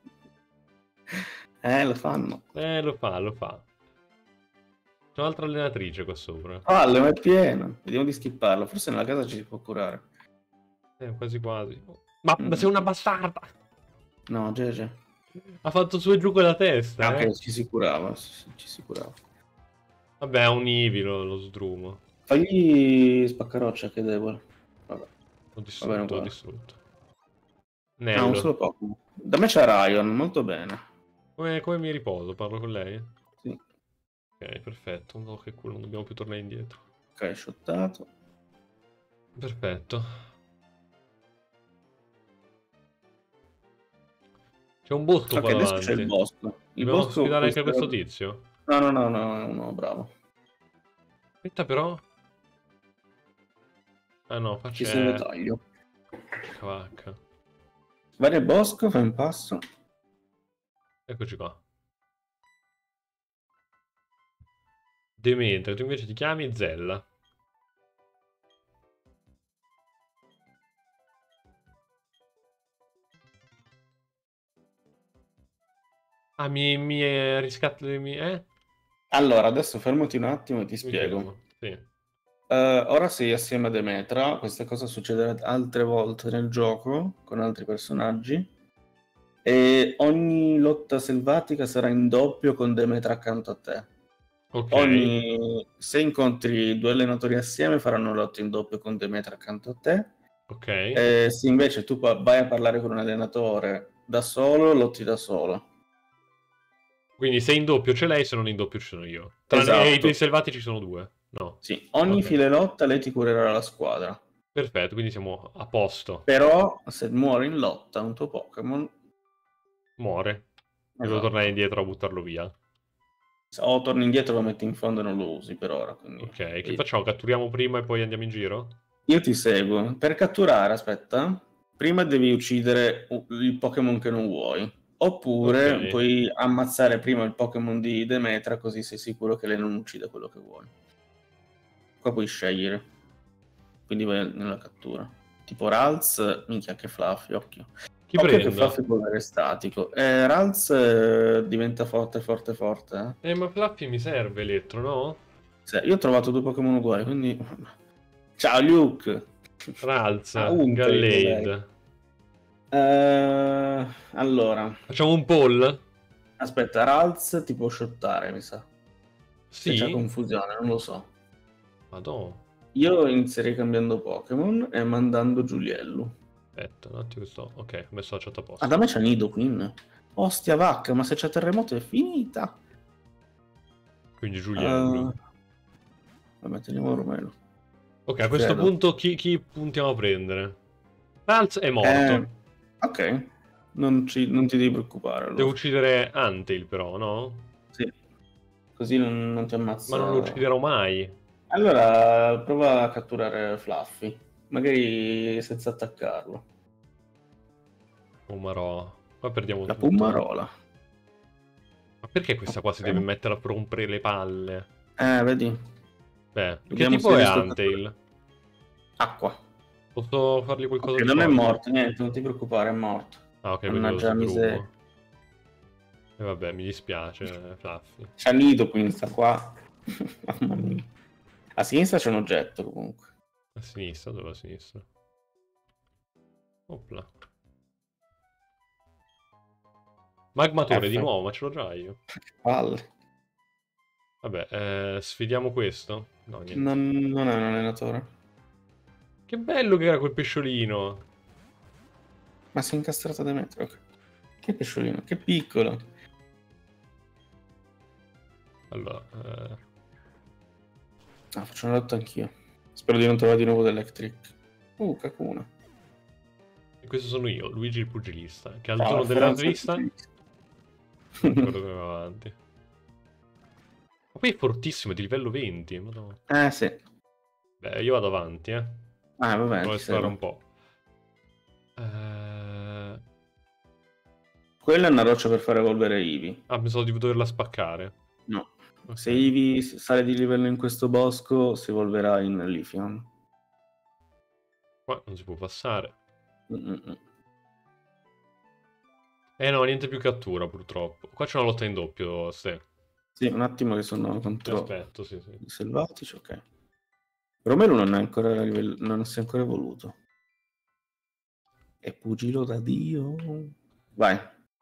Lo fanno. Lo fa. C'è un'altra allenatrice qua sopra. Ma è pieno. Vediamo di skipparlo. Forse nella casa ci si può curare. Quasi quasi. Ma sei una bastarda! No, Gege. Ha fatto su e giù con la testa, Ok, ci si curava. Ci si curava. Vabbè, ha un Eevee lo sdrumo. Fagli spaccaroccia che è debole. Vabbè. L'ho distrutto, Va bene. Un Nello. solo Pokémon. Da me c'è Ryan, molto bene. Come mi riposo? Parlo con lei? Sì. Ok, perfetto. Oh, che culo, non dobbiamo più tornare indietro. Ok, shottato. Perfetto. C'è un bosco Ok, qua adesso davanti. c'è il bosco. Il Dobbiamo bosco sfidare anche questo- questo tizio? No, bravo. Aspetta però. Ah no, qua Ci serve c'è... taglio. Cavacca. Vai nel bosco, fai un passo. Eccoci qua. Demente, tu invece ti chiami Zella. Ah, mi riscatti le mie... Allora, adesso fermati un attimo e ti Mi spiego. fermo, sì. Ora sei assieme a Demetra. Questa cosa succederà altre volte nel gioco con altri personaggi. E ogni lotta selvatica sarà in doppio con Demetra accanto a te. Ok. Se incontri due allenatori assieme faranno lotta in doppio con Demetra accanto a te. Ok. Se invece tu vai a parlare con un allenatore da solo, lotti da solo. Quindi se in doppio c'è lei, se non in doppio ci sono io. Tranne i Esatto. tuoi selvatici sono due. No. Sì, ogni Ok. fine lotta lei ti curerà la squadra. Perfetto, quindi siamo a posto. Però se muore in lotta un tuo Pokémon, Muore. Devo esatto. tornare indietro a buttarlo via. O torni indietro, lo metti in fondo e non lo usi per ora. Quindi... Ok, che facciamo? Catturiamo prima e poi andiamo in giro? Io ti seguo. Per catturare, aspetta, prima devi uccidere il Pokémon che non vuoi. Oppure Ok. puoi ammazzare prima il Pokémon di Demetra, così sei sicuro che lei non uccide quello che vuoi. Qua puoi scegliere. Quindi vai nella cattura. Tipo Ralts, minchia che Fluffy, occhio. Chi Occhio che prendo? Fluffy può avere statico. Ralts diventa forte. Ma Fluffy mi serve Elettro, no? Io ho trovato due Pokémon uguali, quindi... Ciao Luke! Ralz, Untreed, Gallade. allora, Facciamo un poll? aspetta, Ralts ti può shottare, mi sa. Se c'è Sì? confusione, non lo so. Madonna. Io inizierei cambiando Pokémon e mandando Giuliello. Aspetta, un attimo che sto... Ok, ho messo la chat a Ah, posto. da me c'è Nidoqueen. Ostia vacca, ma se c'è terremoto è finita. Quindi Giuliello. Vabbè, teniamo Romelo. Ok, a questo Credo. punto chi puntiamo a prendere? Pals è morto. Ok, non ti devi preoccupare Devo allora. uccidere Antail però, no? Sì, così non ti ammazza. Ma non lo ucciderò mai. Allora, prova a catturare Fluffy, magari senza attaccarlo. Oh marò. Qua perdiamo La tutto. Pummarola. Ma perché questa qua si deve Ok. mettere a rompere le palle? Vedi, Beh, che vediamo se tipo hai è visto Antail? acqua. Posso fargli Ok, qualcosa di non è forte? morto, niente, non ti preoccupare, è morto. Ah, ok, quindi lo Mannaggia la miseria. sbrumo. E vabbè, mi dispiace, Fluffy. C'è Nido quindi sta qua. Mamma mia. A sinistra c'è un oggetto comunque. A sinistra, dove a sinistra? Opla. Magmatore di F. nuovo, ma ce l'ho già io. Palle. Vabbè, sfidiamo questo? No, niente. Non è un allenatore. Che bello che era quel pesciolino. Ma si è incastrato dentro. Ok. Che pesciolino, che piccolo. Allora, Faccio una lotta anch'io. Spero di non trovare di nuovo dell'Electric. Kakuna. e questo sono io, Luigi il pugilista, che al Ciao, giorno della Franza. svista... Non ricordo come va avanti. Ma poi è fortissimo, è di livello 20. Madonna. Sì. Beh, io vado avanti, eh. Vabbè, Provo a ti esplorare serve. un po'. Quella è una roccia per far evolvere Eevee. Ah, pensavo di doverla spaccare. No. Ok. Se Eevee sale di livello in questo bosco, si evolverà in Lithium. Qua non si può passare. Mm-mm. No, niente più cattura, purtroppo. Qua c'è una lotta in doppio, Ste. Sì, un attimo che sono Ti contro aspetto, sì, sì. i selvatici, ok. Romelu non è ancora a livello, non si è ancora evoluto. È pugilo da Dio. Vai,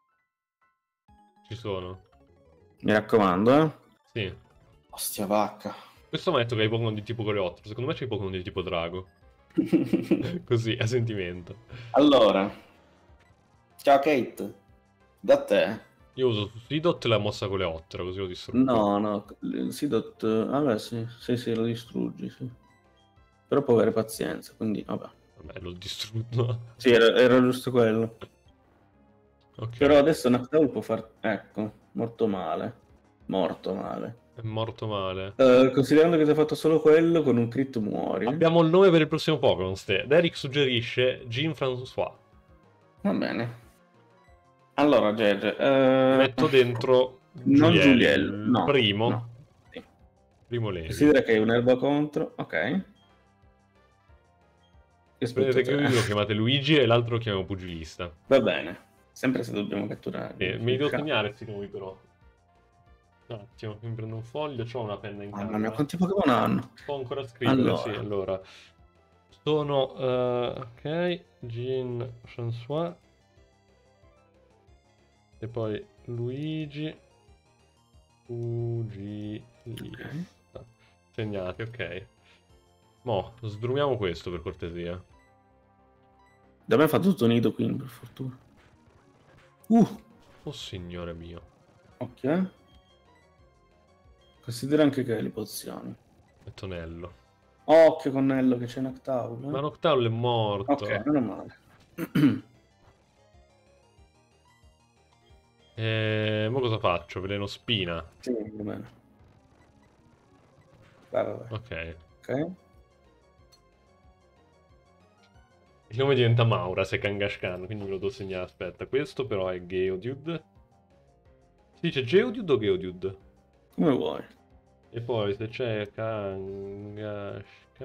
Ci sono. mi raccomando, eh. Sì. Ostia vacca. Questo mi ha detto che hai Pokémon di tipo Coleottero. Secondo me c'hai Pokémon di tipo Drago. Così, a sentimento. Allora, ciao Kate, da te. Io uso su Seedot la mossa Coleottero, così lo distruggo. No, il Sidot, vabbè sì, lo distruggi, sì. Però può avere pazienza, quindi vabbè. Vabbè, l'ho distrutto. Sì, era giusto quello. Ok. Però adesso Noctowl può far... Ecco, morto male. Morto male. È morto male. Considerando che ti ha fatto solo quello, con un crit muori. Abbiamo il nome per il prossimo Pokémon, Ste. Derek suggerisce Jean-François. Va bene. Allora, Gege, Metto dentro non Giuliello, Giuliello, il no. primo. No. Sì. Primo Levi. Considera che è un'erba contro, ok. Vedete che Te. uno lo chiamate Luigi e l'altro lo chiamiamo pugilista. Va bene. Sempre se dobbiamo catturare. Me li devo segnare questi nomi però. Un attimo, mi prendo un foglio, c'ho una penna in Mamma camera. mia, quanti Pokémon hanno? Può ancora scrivere, Allora. sì, allora. Sono, ok, Jean-François. E poi Luigi Pugilista. Ok. Segnati, ok. Mo, sdrumiamo questo per cortesia. Da me fa tutto nido queen, per fortuna. Oh signore mio. Ok. Considera anche che hai le pozioni. E Tonello. Occhio con Nello che c'è Noctowl. Ma Noctowl è morto. Ok, non è male. Mo cosa faccio? Veleno spina. Sì, va bene. Vai. Ok. Ok. Il nome diventa Maura se Kangaskhan, quindi me lo devo segnare. Aspetta, questo però è Geodude. Si dice Geodude o Geodude? Come vuoi. E poi se c'è Kangaskhan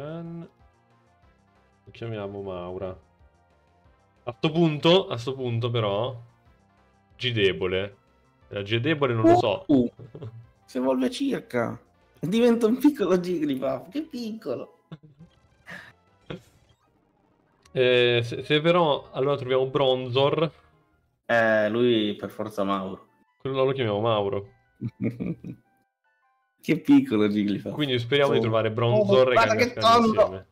lo chiamiamo Maura. A sto punto però G debole. La G debole non lo so. Si evolve circa. Diventa un piccolo Jigglypuff. Che piccolo. Se però allora troviamo Bronzor, Lui per forza Mauro. quello là lo chiamiamo Mauro. Che piccolo Jigglypuff. Quindi speriamo di trovare Bronzor e Kangaskhan insieme.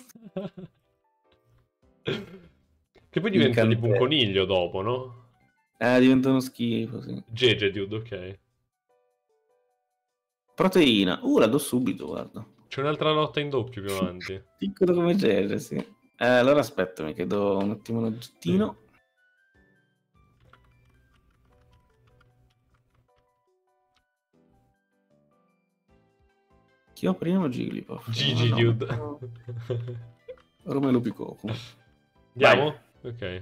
Che poi diventa tipo un coniglio dopo, no? Diventa uno schifo, sì. Dude, ok. Proteina. La do subito, guarda. C'è un'altra lotta in doppio più avanti. Piccolo come Gege, sì. Allora aspetta, mi chiedo un attimo un oggettino. Chi ho prima? Jigglypuff. GG, No, dude. Romelu Picoco. Andiamo? Ok.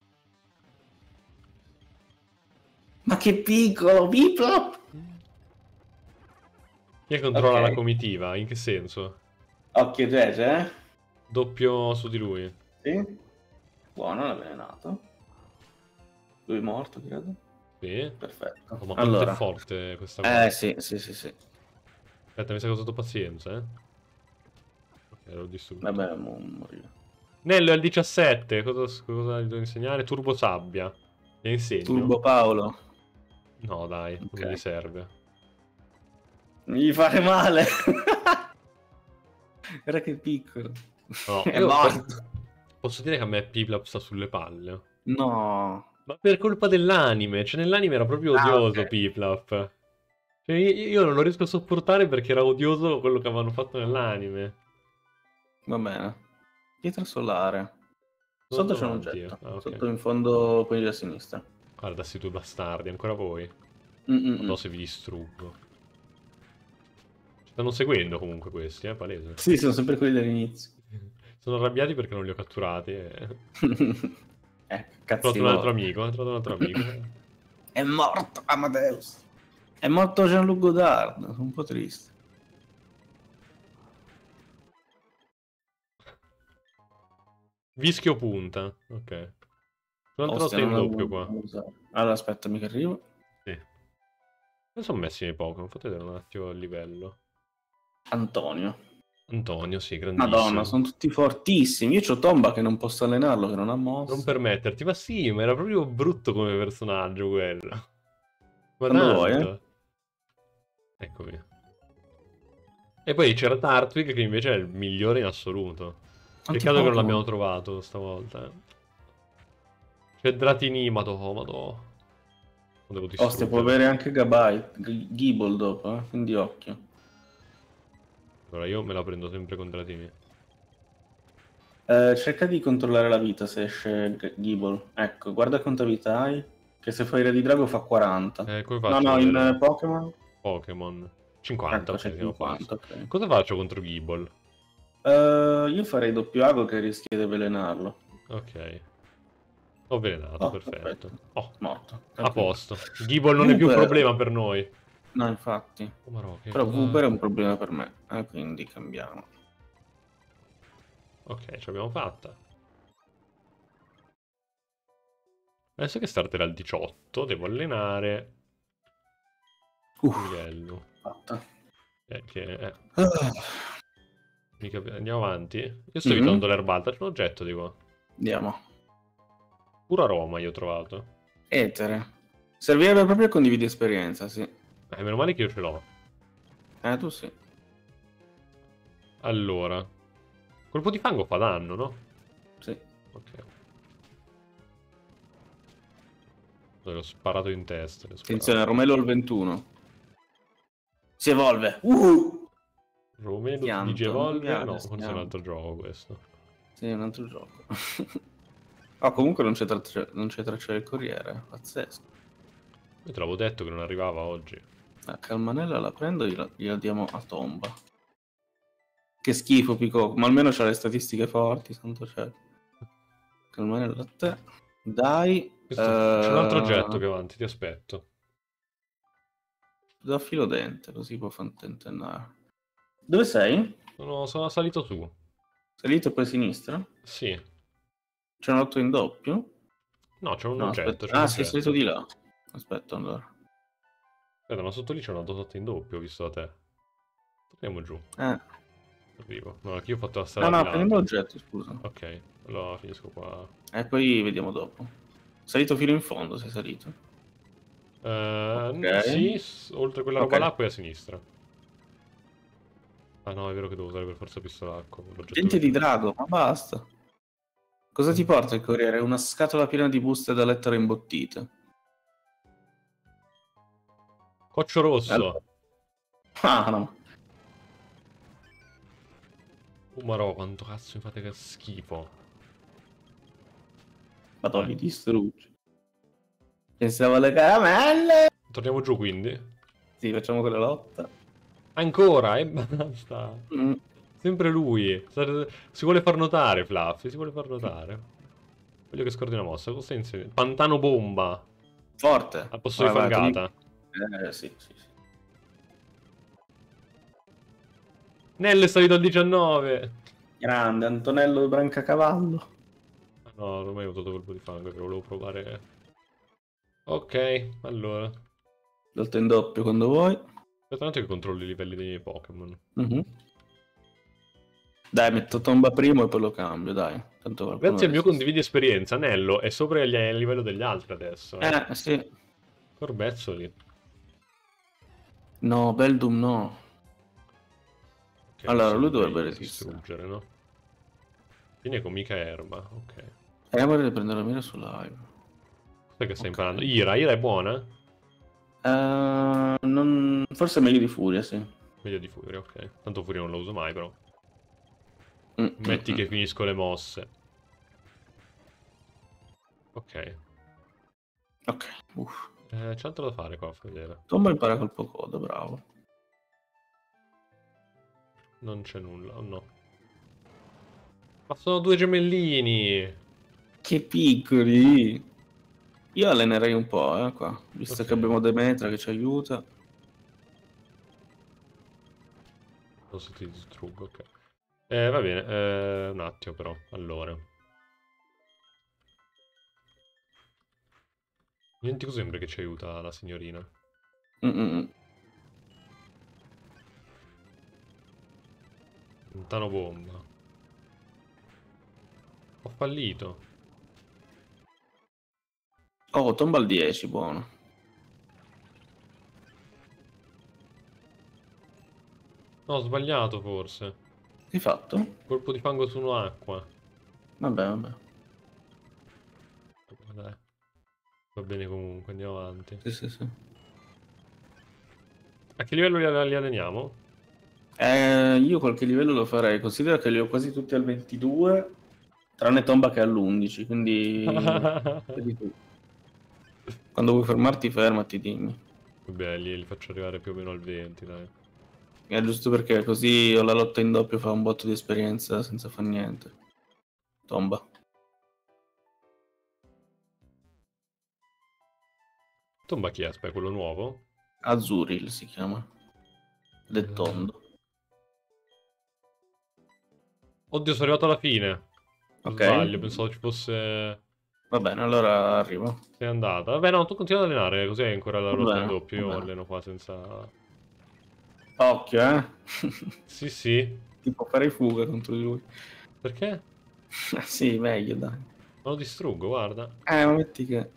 Ma che piccolo, Biplop! Chi è che controlla Ok. la comitiva? In che senso? Occhio Gege, eh? Doppio su di lui. Sì. Buono, l'avvelenato. Lui è morto, credo. Sì. Perfetto. Oh, ma quanto Allora. è forte questa cosa? Sì. Aspetta, mi sa che ho usato pazienza, eh. Ok, l'ho distrutto. Vabbè, morire. Nello è il 17. Cosa gli devo insegnare? Turbo sabbia. Le insegno? Turbo Paolo. No, dai, non gli serve. Mi fare male. Guarda che piccolo. No, È morto. Posso dire che a me Piplap sta sulle palle. No. Ma per colpa dell'anime. Cioè, nell'anime era proprio odioso Ok. Piplap. Cioè, io non lo riesco a sopportare perché era odioso quello che avevano fatto nell'anime. Va bene. Pietra solare. Sotto c'è un Davanti io. oggetto. Ah, ok. Sotto in fondo, poi a sinistra. Guarda, sti due bastardi, ancora voi. Non so se vi distruggo. Ci stanno seguendo comunque questi, palese. Sì, sono sempre quelli dell'inizio. Sono arrabbiati perché non li ho catturati. Ho Cazzi trovato un altro loro. amico, È morto Amadeus. È morto Jean-Luc Godard. Sono un po' triste. Vischio punta. Ok. Un'altra lotta Ostia, in non doppio qua. Allora, aspettami che arrivo. Sì. Come sono messi nei Pokémon? Fate vedere un attimo il livello. Antonio. Antonio, sì, grandissimo. Madonna, sono tutti fortissimi. Io c'ho Tomba che non posso allenarlo, che non ha mosse. Non permetterti, ma sì, ma era proprio brutto come personaggio quello. Ma Quando vuoi, tanto. Eccomi. E poi c'era Tartwig che invece è il migliore in assoluto. Quanti Peccato che non Pokémon? l'abbiamo trovato stavolta. C'è Dratinimato, madò. Lo devo Ostia, può distruggere. avere anche Gabite, Gible dopo, quindi occhio. Allora io me la prendo sempre con Dratini. Cerca di controllare la vita se esce Gible. Ecco, guarda quanta vita hai. Che se fai Re di Drago fa 40. Come No, faccio no, a in vedere? Pokémon. 50, Ecco, ok, c'è siamo a posto. 50, ok. Cosa faccio contro Gible? Io farei doppio ago che rischia di avvelenarlo. Ok. Ho avvelenato, perfetto. Oh, morto. a posto. Gible non è più un problema per noi. No, infatti. Oh, Marò, che Però cosa... Vuber è un problema per me. Quindi cambiamo. Ok, ce l'abbiamo fatta. Adesso che starterà il 18, devo allenare... Livello. Fatta. Andiamo avanti. Io sto evitando l'erbalta, c'è un oggetto di qua. Andiamo. Pura Roma io ho trovato. Etere. Servirebbe proprio a condividere esperienza, sì. Meno male che io ce l'ho. Tu sì. Allora. Colpo di fango fa danno, no? Sì. Ok. L'ho sparato in testa. Attenzione, Romelo al 21. Si evolve. Romelo si dice evolve? No, forse è un altro gioco questo. Sì, è un altro gioco. Comunque non c'è traccia del corriere. Pazzesco. Io te l'avevo detto che non arrivava oggi. La Calmanella la prendo e gliela diamo a tomba. Che schifo, Pico. Ma almeno c'ha le statistiche forti, santo cielo. Calmanella a te. Dai. C'è un altro oggetto che avanti, ti aspetto. Da filo dente, così può far tentennare. Dove sei? Sono salito su. Salito poi a sinistra? Sì. C'è un 8 in doppio? No, c'è un oggetto. Sei salito di là. Aspetta, allora. Aspetta, ma sotto lì c'è una dotata in doppio, visto da te. Torniamo giù. Arrivo. No, che io ho fatto la strada. No, prendiamo l'oggetto, scusa. Ok, allora finisco qua. E poi vediamo dopo. Salito fino in fondo, sei salito? Sì, oltre quella roba là, poi a sinistra. Ah no, è vero che devo usare per forza pistolacco. Dente di drago, ma basta. Cosa ti porta il corriere? Una scatola piena di buste da lettera imbottite. Coccio rosso. Allora. Ah, no. Marò, quanto cazzo mi fate che schifo. Madonna, mi distrugge. Pensavo alle caramelle. Torniamo giù quindi. Sì, facciamo quella lotta. Ancora, e basta. Mm. Sempre lui. Si vuole far notare, Fluffy, si vuole far notare. Voglio che scordi una mossa. Cosa stai insegnando? Pantano bomba. Forte. Al posto di fangata. Sì, sì, sì. Nelle è salito al 19. Grande, Antonello Brancacavallo. Ah, no, ormai ho usato colpo di fango che volevo provare. Ok, allora. L'altro in doppio quando vuoi. Aspetta un attimo che controllo i livelli dei miei Pokémon. Mhm. Dai, metto tomba primo e poi lo cambio, dai. Tanto qualcuno Grazie al mio resiste. condividi esperienza, Nello è sopra il livello degli altri adesso. Sì. Corbezzoli. No, Beldum no. Okay, Allora, lui possiamo dovrebbe resistere. distruggere, no? Quindi con mica erba, ok. Vorrei prendere la mira su live. Cos'è che stai Ok. imparando? Ira è buona? Forse è meglio di Furia, sì. Meglio di Furia, ok. Tanto Furia non la uso mai, però. Mm, Metti mm, che mm. finisco le mosse. Ok. Ok. Uff. C'è altro da fare qua, fammi vedere. Tomba impara colpo coda, bravo. Non c'è nulla, oh no. Ma sono due gemellini! Che piccoli! Io allenerei un po', qua. Visto Ok. che abbiamo Demetra che ci aiuta. Non so se ti distruggo, ok. Va bene, un attimo però, allora. Niente, sembra che ci aiuta la signorina. Mm, mm, mm. Lontano bomba. Ho fallito. Oh, tomba al 10, buono. No, ho sbagliato forse. Che hai fatto? Colpo di fango su un'acqua. Vabbè, vabbè. Dai. Va bene comunque, andiamo avanti. Sì, sì, sì. A che livello li alleniamo? Io qualche livello lo farei. Considera che li ho quasi tutti al 22, tranne tomba che è all'11, quindi... vedi tu. Quando vuoi fermarti, fermati, dimmi. Vabbè, li faccio arrivare più o meno al 20, dai. È giusto perché così la lotta in doppio fa un botto di esperienza senza far niente. Tomba. Tomba chi è? Aspetta, quello nuovo? Azuril si chiama. Del tondo. Oddio, sono arrivato alla fine. Ok. Sbaglio, pensavo ci fosse... Va bene, allora arrivo. Sei andata. Vabbè, no, tu continua ad allenare, così hai ancora la Va lotta in bene, doppio. va Io bene. alleno qua senza... Occhio, Sì, sì. Tipo farei fuga contro di lui. Perché? Sì, meglio, dai. Ma lo distruggo, guarda. Ma metti che...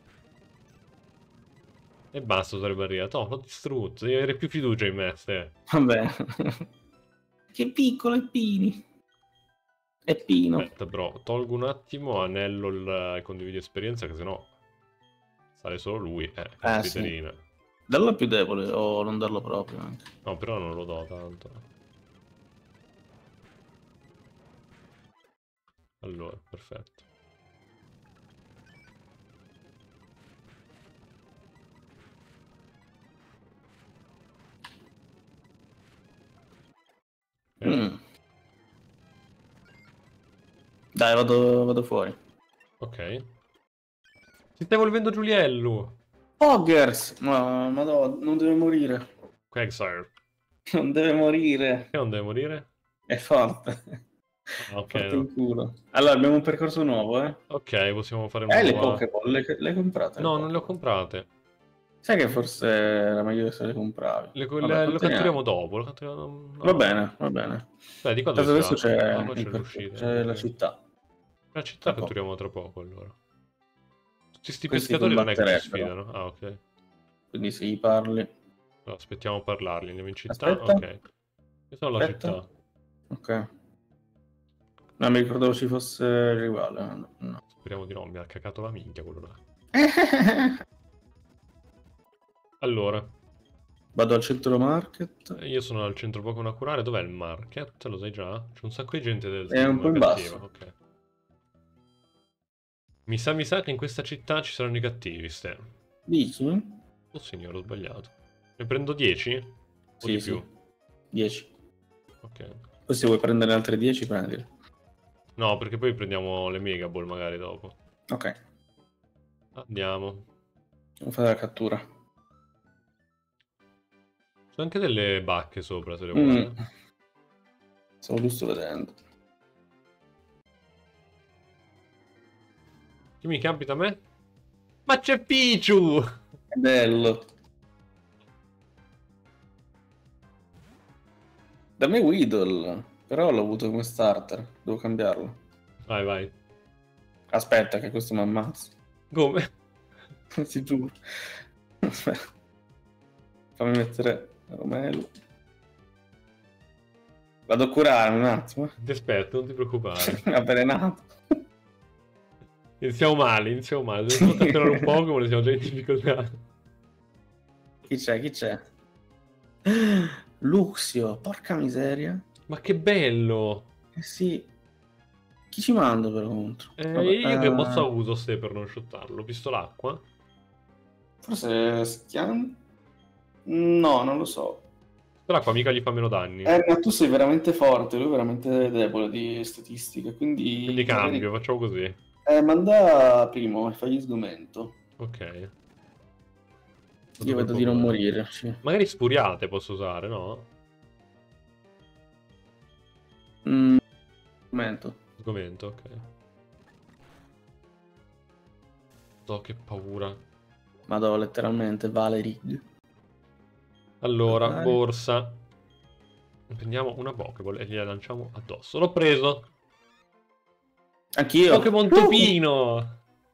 E basta usare barriera. No, l'ho distrutto. Devi avere più fiducia in me, ste. Vabbè. Che piccolo è Pini. È Pino. Aspetta, bro. Tolgo un attimo, anello il condividi esperienza, che sennò sale solo lui. Sì. Caspiterina. Dallo più debole o non darlo proprio anche. No, però non lo do tanto. Allora, perfetto. Mm. Dai, vado fuori. Ok. Si sta evolvendo Giuliello. Poggers! Ma madonna, non deve morire. Quagsire. Non deve morire. Che non deve morire? È forte. Ah, ok, Forte no. in culo. Allora, abbiamo un percorso nuovo, eh? Ok, possiamo fare una Le nuova... Pokéball, le comprate? No, non le ho comprate. Sai che forse era meglio se le compravi. Vabbè, Lo continuiamo. catturiamo dopo. Lo catturiamo... no. Va bene, va bene. Beh, di qua dove Tanto si adesso va? c'è Ah, qua c'è l'uscita. c'è la Ok. città. La città Tra poco. catturiamo tra poco, allora. Tutti sti Questi pescatori non è che ci combatterebbero. sfidano. Ah, ok. Quindi se gli parli... No, aspettiamo a parlarli. Andiamo in città. Aspetta. Ok. Io sono alla Aspetta. città. Ok. No, mi ricordavo ci fosse il rivale. No. Speriamo di no. Mi ha cacato la minchia quello là. Allora. Vado al centro market. Io sono al centro Pokémon a curare. Dov'è il market? Lo sai già? C'è un sacco di gente del È un po' in cattiva. basso. Ok. Mi sa che in questa città ci saranno i cattivi, ste. Dici? Oh signore, ho sbagliato. Ne prendo 10? O Sì, di sì. più? 10. Ok. Poi se vuoi prendere altre 10, prendili. No, perché poi prendiamo le Mega Ball magari dopo. Ok, Andiamo. devo fare la cattura. Sono anche delle bacche sopra, se le Mm. vuoi. Stavo giusto vedendo. Chi mi capita a me? Ma c'è Pichu! È bello. Da me Weedle, però l'ho avuto come starter. Devo cambiarlo. Vai, vai. Aspetta che questo mi ammazza. Come? Ti giuro. Aspetta. Fammi mettere Romelu. Vado a curarmi un attimo. Ti aspetto, non ti preoccupare. Avvelenato. Iniziamo male, iniziamo male. Dobbiamo catturare un Pokémon e siamo già in difficoltà. Chi c'è? Chi c'è? Luxio, porca miseria. Ma che bello! Eh sì. Chi ci mando per contro? Vabbè, Io che mossa uso ste per non shottarlo? Pistolacqua? forse Schian? No, non lo so. Pistolacqua mica gli fa meno danni. Ma tu sei veramente forte, lui è veramente debole di statistiche, quindi... Quindi cambio, facciamo così. Manda primo e fagli sgomento. Ok. Io vedo di non morire. Sì. Magari spuriate posso usare, no? Sgomento. Sgomento, ok. Oh, che paura. Vado letteralmente Valerig. Allora, Dai. borsa. Prendiamo una Pokéball e gliela lanciamo addosso. L'ho preso! Anch'io. Pokémon Topino!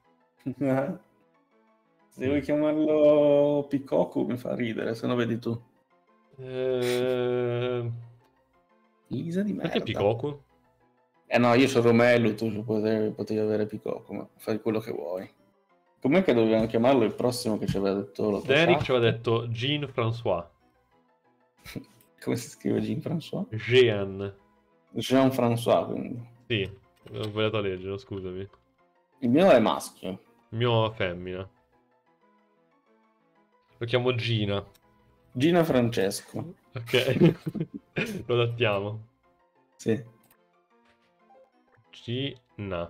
Se vuoi chiamarlo Pikoku mi fa ridere, se no vedi tu. Lisa di merda. Perché Pikoku? No, io sono Romelu, tu potevi avere Pikoku, ma fai quello che vuoi. Com'è che dovevamo chiamarlo il prossimo che ci aveva detto lo Derek ci aveva detto Jean-François. Come si scrive Jean-François? Jean. Jean-François, quindi. Sì, ho sbagliato a leggere, scusami. Il mio è maschio. Il mio femmina. Lo chiamo Gina. Gina Francesco. Ok. Lo adattiamo. Sì. Gina.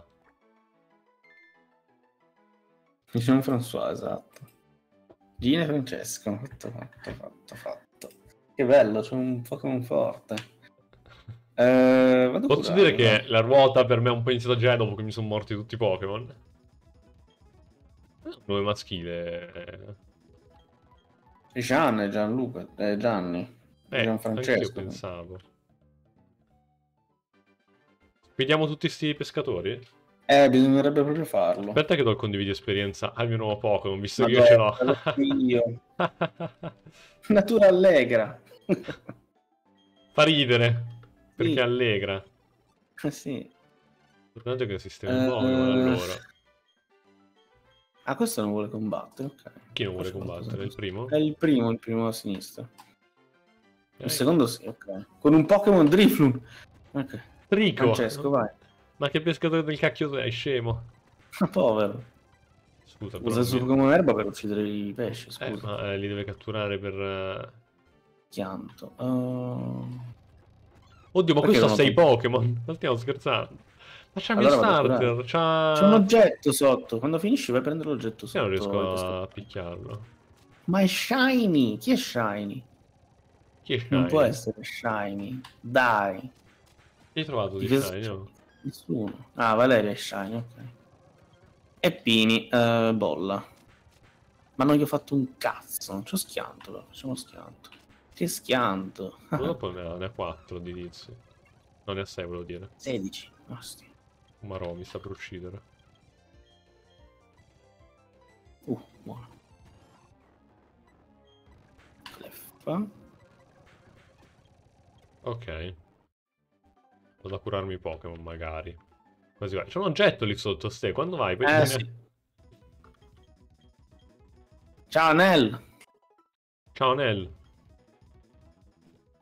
Jean-François, esatto. Gina e Francesco. Fatto. Che bello, c'è un Pokémon forte. Vado Posso dire che la ruota per me è un po' iniziata a girare dopo che mi sono morti tutti i Pokémon. Nome maschile. Gianluca, Gianni. Gianfrancesco. Anch'io pensavo. Vediamo tutti sti pescatori? Bisognerebbe proprio farlo. Aspetta che do il condividi esperienza al mio nuovo Pokémon, visto che io ce l'ho. Io. Natura allegra. Fa ridere. Perché Sì. allegra. Sì. Importante che sistema il Pokémon allora. Ah, questo non vuole combattere, ok. Chi non vuole combattere? Il primo? È il primo a sinistra. Il Ok. secondo sì, ok. Con un Pokémon Drifloon. Ok. Trico! Francesco, vai. Ma che pescatore del cacchio sei, scemo? Ma povero. Scusa, Usa il suo Pokémon erba per uccidere i pesci, scusa. ma li deve catturare per... Chianto. Oddio, ma Perché questo ha non 6 ho- Pokémon. Non stiamo scherzando. Facciamo Allora il vado a starter. C'è un oggetto sotto. Quando finisci vai a prendere l'oggetto Io non sotto. riesco a picchiarlo. Ma è shiny! Chi è shiny? Chi è Shiny? Non può essere shiny. Dai. Chi hai trovato di Che- Shiny? No? Nessuno. Ah, Valeria è shiny, ok. E Pini, bolla. Ma non gli ho fatto un cazzo. Non c'ho schianto, però. Facciamo schianto. Che schianto. Dopo ne ha 4 di inizi. No, ne ha 6, volevo dire. 16. Ostia. Marò, mi sta per uccidere. Buono. Fleffa. Ok. Vado a curarmi i Pokémon, magari. Quasi vai. C'è un oggetto lì sotto, ste. Quando vai? Poi Sì. Ciao, Nel. Ciao, Nel.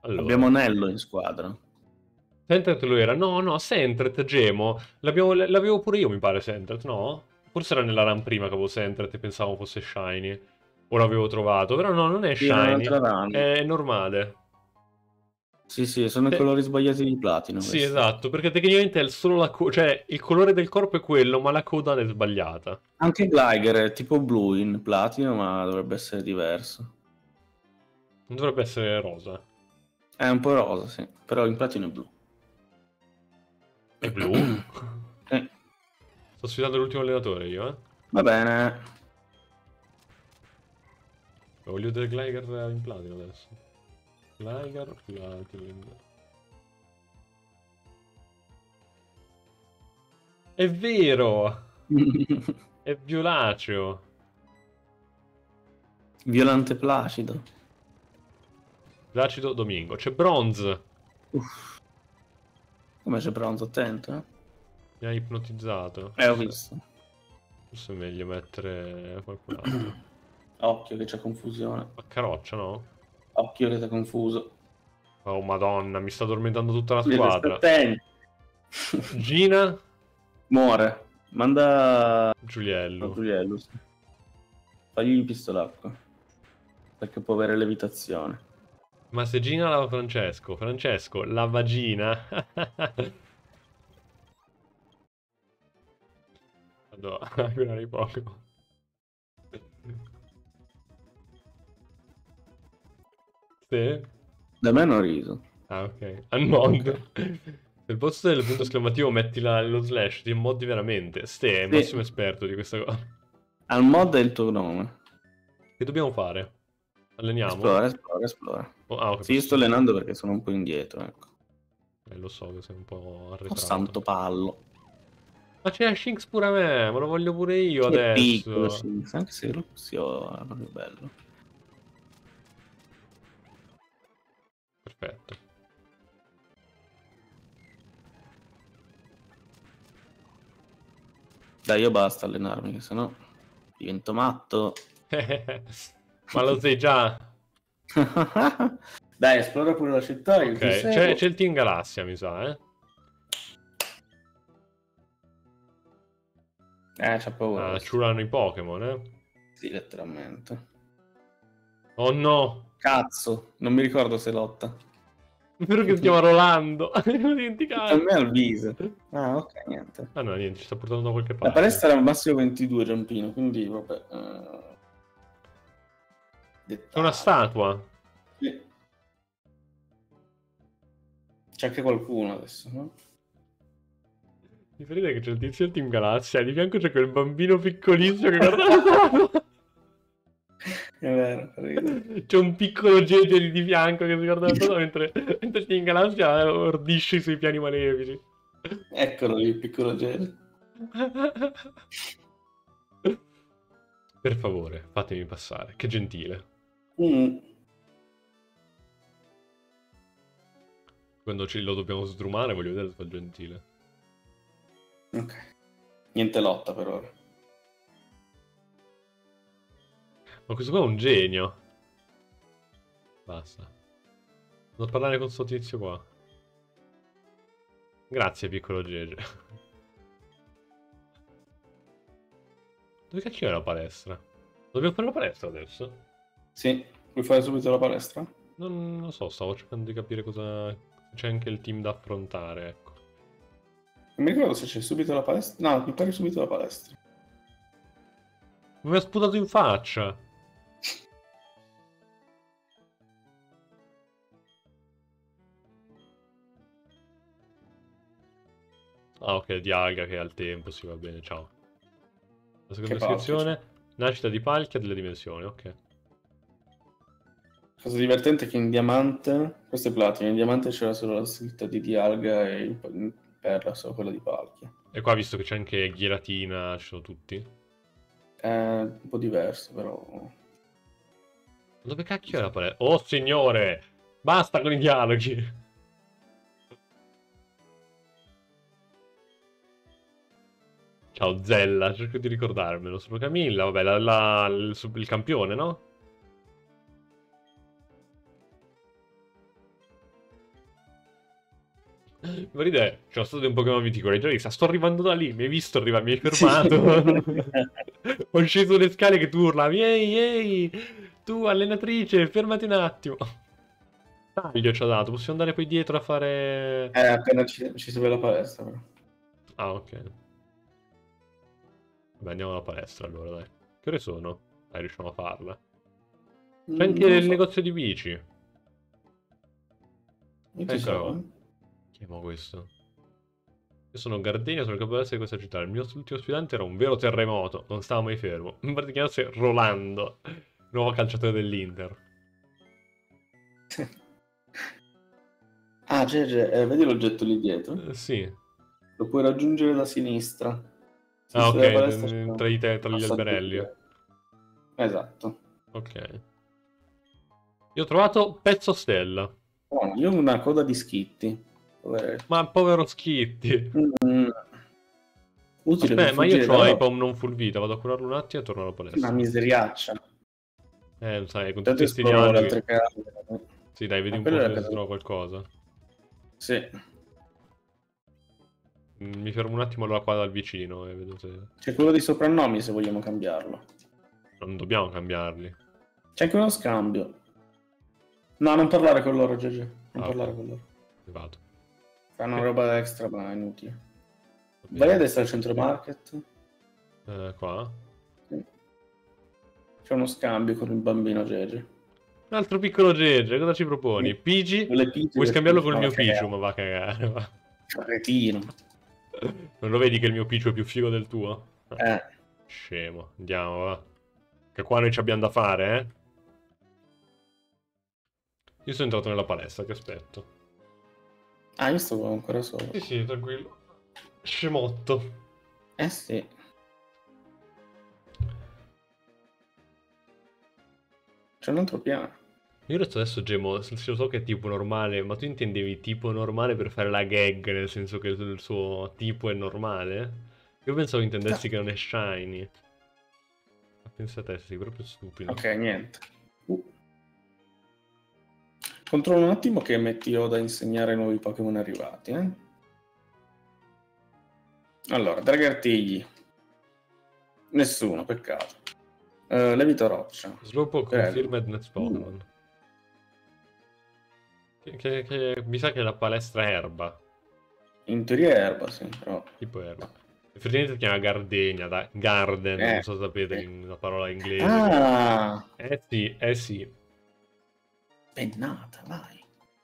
Allora, Abbiamo Nello in squadra. Sentret lo era. No, no, Sentret, Gemo. L'avevo pure io, mi pare, Sentret, no? Forse era nella run prima che avevo Sentret e pensavo fosse Shiny. O l'avevo trovato. Però no, non è Sì, era Shiny. un'altra run. È normale. Sì, sì, sono i colori sbagliati di platino Sì, questi. esatto, perché tecnicamente è solo la coda. Cioè, il colore del corpo è quello, ma la coda è sbagliata. Anche Gligar è tipo blu in platino, ma dovrebbe essere diverso. Non dovrebbe essere rosa. È un po' rosa, sì, però in platino è blu. È blu? Sì. Sto sfidando l'ultimo allenatore io, eh. Va bene. Voglio vedere Gligar in platino adesso. Gligar, platino. È vero! È violaceo. Violante placido. Placido Domingo. C'è Bronze. Uff. Come c'è bronzo, attento, eh? Mi ha ipnotizzato. Ho visto. Forse è meglio mettere qualcun altro. Occhio che c'è confusione. Ma Caroccia, no? Occhio che t'è confuso. Oh madonna, mi sta addormentando tutta la Devi stare squadra. attento. Gina, Muore. Manda Giuliello. Giuliello, sì. Fagli il pistolacco. Perché può avere levitazione. Ma se Gina lava Francesco, Francesco la vagina. Madonna, quella di poco. Sì? Da me hanno riso. Ah, ok. Unmod. Nel posto del punto esclamativo metti lo slash, ti modi veramente. Ste è il Sì. massimo esperto di questa cosa. Al mod è il tuo nome. Che dobbiamo fare? Alleniamo? Esplora, esplora, esplora. Oh, ah, ok, Sì, io sto allenando perché sono un po' indietro, ecco. Lo so che sei un po' Oh, arretrato. santo pallo. Ma c'è Shinx pure a me lo voglio pure io Che piccolo, adesso. sì. Anche se lo è proprio bello. Perfetto. Dai, io basta allenarmi, che sennò divento matto. Ma lo sai già? Dai, esplora pure la città, io Ok, ti c'è seguo. il Team Galassia, mi sa, eh? C'ha paura. Ah, questo. ciurano i Pokémon, eh? Sì, letteralmente. Oh no! Cazzo, non mi ricordo se lotta. Spero che si chiama Rolando. Non A dimenticato. me al viso. Ah, ok, niente. Ah no, niente, ci sta portando da qualche La parte. palestra era al massimo 22 Giampino, quindi vabbè. C'è una statua. Sì. C'è anche qualcuno adesso, no? Mi fa ridere che c'è il tizio del Team Galassia e di fianco c'è quel bambino piccolissimo che guarda la statua. È vero, fa ridere. C'è un piccolo Gege lì di fianco che si guarda la statua mentre il Team Galassia ordisce i suoi piani malefici. Eccolo lì, il piccolo Gel. Per favore, fatemi passare. Che gentile. Quando lo dobbiamo sdrumare, voglio vedere se fa gentile. Ok. Niente lotta per ora. Ma questo qua è un genio. Basta. Devo parlare con sto tizio qua. Grazie, piccolo Gege. Dove cacchio è la palestra? Dobbiamo fare la palestra adesso? Sì, vuoi fare subito la palestra? Non lo so, stavo cercando di capire cosa... C'è anche il team da affrontare, ecco. Non mi ricordo se c'è subito la palestra. No, mi pare subito la palestra. Mi ha sputato in faccia! Ah, ok, di Alga che ha il tempo, sì, va bene, ciao. La seconda Che iscrizione, palchio, nascita di Palkia delle dimensioni, ok. cosa divertente è che in diamante, questo è platino, in diamante c'era solo la scritta di Dialga e in perla solo quella di Palkia. E qua, visto che c'è anche Ghieratina, ci sono tutti. È un po' diverso, però... Dove cacchio è la palestra? Oh, signore! Basta con i dialoghi! Ciao Zella, cerco di ricordarmelo. Sono Camilla, vabbè, il campione, no? Ma ridere, c'è stato un Pokémon mitico, hai già visto? Sto arrivando da lì, mi hai visto arrivare, mi hai Sì. fermato. Ho sceso le scale che tu urlavi, ehi, ehi, tu allenatrice, fermati un attimo. Taglio ci ha dato, possiamo andare poi dietro a fare... Appena ci si vede la palestra, però. Ah, ok. Vabbè, andiamo alla palestra allora, dai. Che ore sono? Dai, riusciamo a farla. C'è anche Non lo il so. negozio di bici. Io ci Eccolo sono. qua. Chiamo questo. Io sono Gardenia, sono il capodanza di questa città. Il mio ultimo sfidante era un vero terremoto, non stava mai fermo. In particolare Rolando, nuovo calciatore dell'Inter. Ah, vedi l'oggetto lì dietro? Sì. Lo puoi raggiungere da sinistra. A Ah, sinistra ok, della palestra c'è un tra gli passaggio alberelli. via. Esatto. Ok. Io ho trovato pezzo stella. Oh, io ho una coda di schitti. Poveretto. Ma povero Skitty. Mm. Utile per Aspetta, ma io fuggire ho dalla Ipom non full vita, vado a curarlo un attimo e torno alla una palestra. miseriaccia. Sai, con tutti Intanto questi esploro le viaggi... altre case. Sì, dai, vedi Ma un quella po' è la se si casa. trova qualcosa. Sì. Mi fermo un attimo allora qua dal vicino e vedo se... C'è quello dei soprannomi se vogliamo cambiarlo. Non dobbiamo cambiarli. C'è anche uno scambio. No, non parlare con loro, GG. Non Ah, parlare ok. con loro. Vado. Fanno roba extra, ma è inutile. Va Vai a bene. destra al centro market. Qua. Sì. C'è uno scambio con il bambino GG. Un altro piccolo Gege, cosa ci proponi? Pigi? Le pizze Vuoi le scambiarlo schifo, col ma va mio a Pichu? cagare. Ma va a cagare, va. Cretino. Non lo vedi che il mio Pichu è più figo del tuo? Eh. Scemo. Andiamo, va. Che qua noi ci abbiamo da fare, eh? Io sono entrato nella palestra, che aspetto. Ah, io sto ancora solo. Sì, sì, tranquillo. Scemotto. Eh sì. C'è un altro piano. Io resto adesso gemo, so che è tipo normale, ma tu intendevi tipo normale per fare la gag, nel senso che il suo tipo è normale? Io pensavo intendessi che non è shiny. Ma pensa a te, sei proprio stupido. Ok, niente. Controllo un attimo che metti ho da insegnare ai nuovi Pokémon arrivati, eh? Allora, Dragartigli. Nessuno, peccato. Levito Roccia. Slowpoke Prego. confirmed next Pokémon. Che mi sa che è la palestra erba. In teoria è erba, sì, però... Tipo erba. Effettivamente si chiama Gardenia, da Garden, non so se sapete sì. la parola inglese. Ah! Sì, eh sì. Pennata, vai.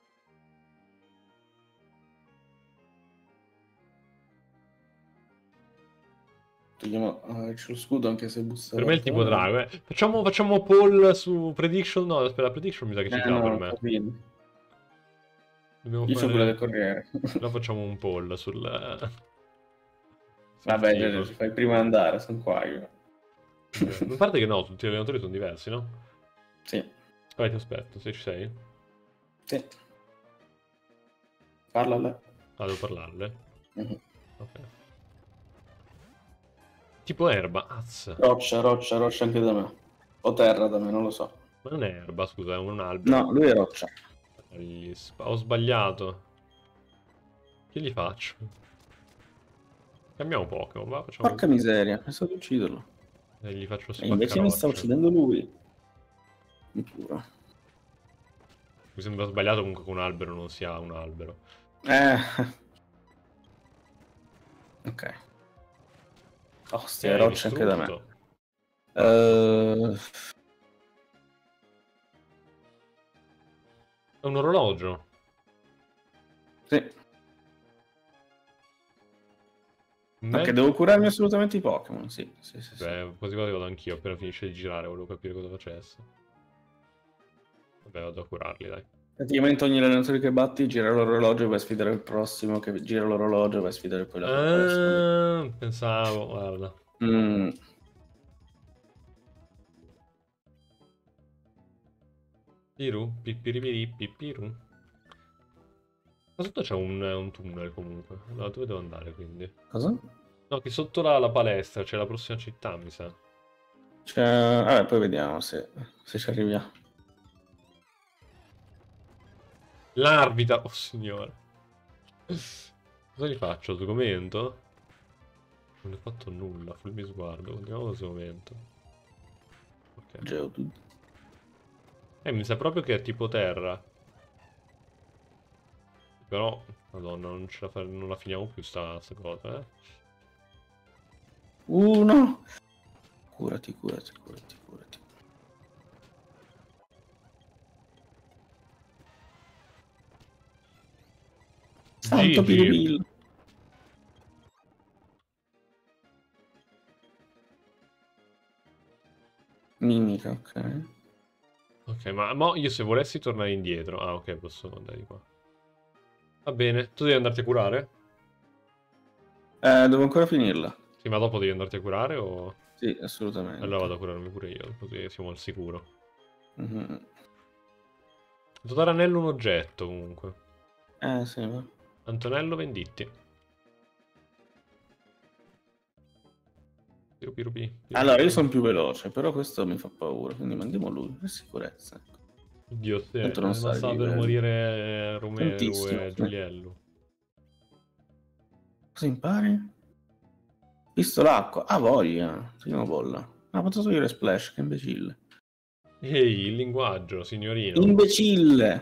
Togliamo c'è lo scudo anche se bussa. Per me è il tipo drago, eh. Facciamo poll su prediction. No, aspetta, la prediction mi sa che ci sta per No, me. capito. Dobbiamo Io c'ho quella del fare... Corriere. No, facciamo un poll sul... Vabbè, tipo. ci fai prima andare, sono qua io. A parte che no, tutti gli allenatori sono diversi, no? Sì. Vai, ti aspetto, se ci sei. Sì. Parlale. Ah, devo parlarle. Mhm. Ok. Tipo erba, azz. Roccia anche da me. O terra da me, non lo so. Ma non è erba, scusa, è un albero. No, lui è roccia. Ho sbagliato. Che gli faccio? Cambiamo Pokémon, va? Facciamo... Porca miseria, penso di ucciderlo. E gli faccio E invece mi sta spaccarocce. uccidendo lui. Mi cura. Mi sembra sbagliato comunque che un albero non sia un albero. Ok. Ostia, roccia anche da me. È un orologio. Sì. Me... Ok, devo curarmi assolutamente i Pokémon, sì. Beh, quasi quasi vado anch'io, appena finisce di girare, volevo capire cosa facesse. Vabbè, vado a curarli, dai. Praticamente ogni allenatore che batti gira l'orologio e vai a sfidare il prossimo che gira l'orologio e vai a sfidare poi la palestra. Pensavo, guarda. Piru, pipiripiri, pipiru. Ma sotto c'è un tunnel comunque. Allora, dove devo andare quindi? Cosa? No, che sotto la palestra c'è la prossima città, mi sa. Vabbè, poi vediamo se ci arriviamo. L'arbitra, oh signore. Cosa gli faccio? Sgomento? Non ho fatto nulla, fulmi sguardo, continuiamo lo sgomento. Ok. Geodude. Mi sa proprio che è tipo terra. Però, madonna, non la finiamo più sta cosa, eh. Uno. Curati, curati, curati, curati. Santo GG. Piribil. Mimica, ok. Ok, ma mo io se volessi tornare indietro... Ah, ok, posso andare di qua. Va bene, tu devi andarti a curare? Devo ancora finirla. Sì, ma dopo devi andarti a curare o... Sì, Allora assolutamente. vado a curarmi pure io, così siamo al sicuro. Mhm. Totale anello un oggetto, comunque. Sì, va. Antonello Venditti. Pirupi. Allora, io sono più veloce, però questo mi fa paura, quindi mandiamo lui, per sicurezza. Ecco. Oddio, sì, Tanto non ma sa di stava per livello. morire Romelu Tantissimo, e sì. Giuliello. Cosa impari? Visto l'acqua? Ah, voglia. Prima bolla. Ah, posso togliere splash, che imbecille. Ehi, il linguaggio, signorino. Imbecille!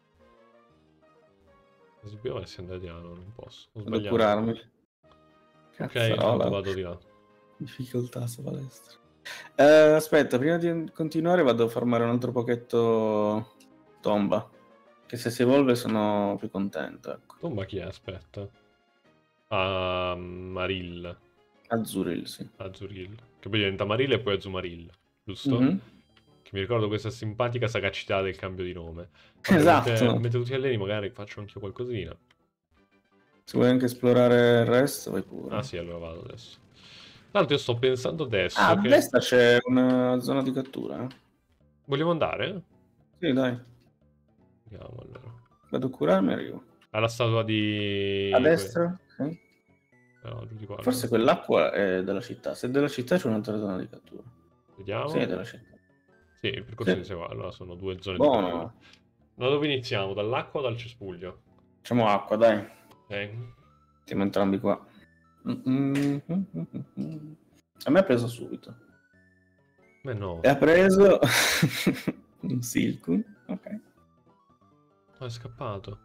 Dobbiamo essere andati a... No, non posso. Ho Vado a sbagliato. curarmi. Ok, intanto Cazzarola. vado di là. Difficoltà sta palestra. Aspetta, prima di continuare vado a farmare un altro pochetto tomba. Che se si evolve sono più contento, ecco. Tomba chi è? Aspetta. Ah, Maril. Azzuril, sì. Azuril. Che poi diventa Maril e poi Azumaril. Giusto? Mhm. Che mi ricordo questa simpatica sagacità del cambio di nome. Vabbè, Esatto. mentre tutti alleni magari faccio anch'io qualcosina. Se vuoi anche esplorare il resto, vai Ah pure. sì, allora vado adesso. Tra l'altro io sto pensando Ah, adesso a che... destra c'è una zona di cattura. Vogliamo andare? Sì, dai. Andiamo allora. Vado a curarmi e arrivo. Alla statua A di... destra? Sì. No, giù di qua allora. Forse quell'acqua è della città. Se è della città c'è un'altra zona di cattura. Sì, è Vediamo. della città. Sì, il percorso Sì. inizia qua. Allora sono due zone di cattura. Buono. Da dove iniziamo? Dall'acqua o dal cespuglio? Facciamo acqua, dai. Ok. Siamo entrambi qua. A me ha preso subito. Beh no. E ha preso un Silcoon. Ok. Oh, è scappato.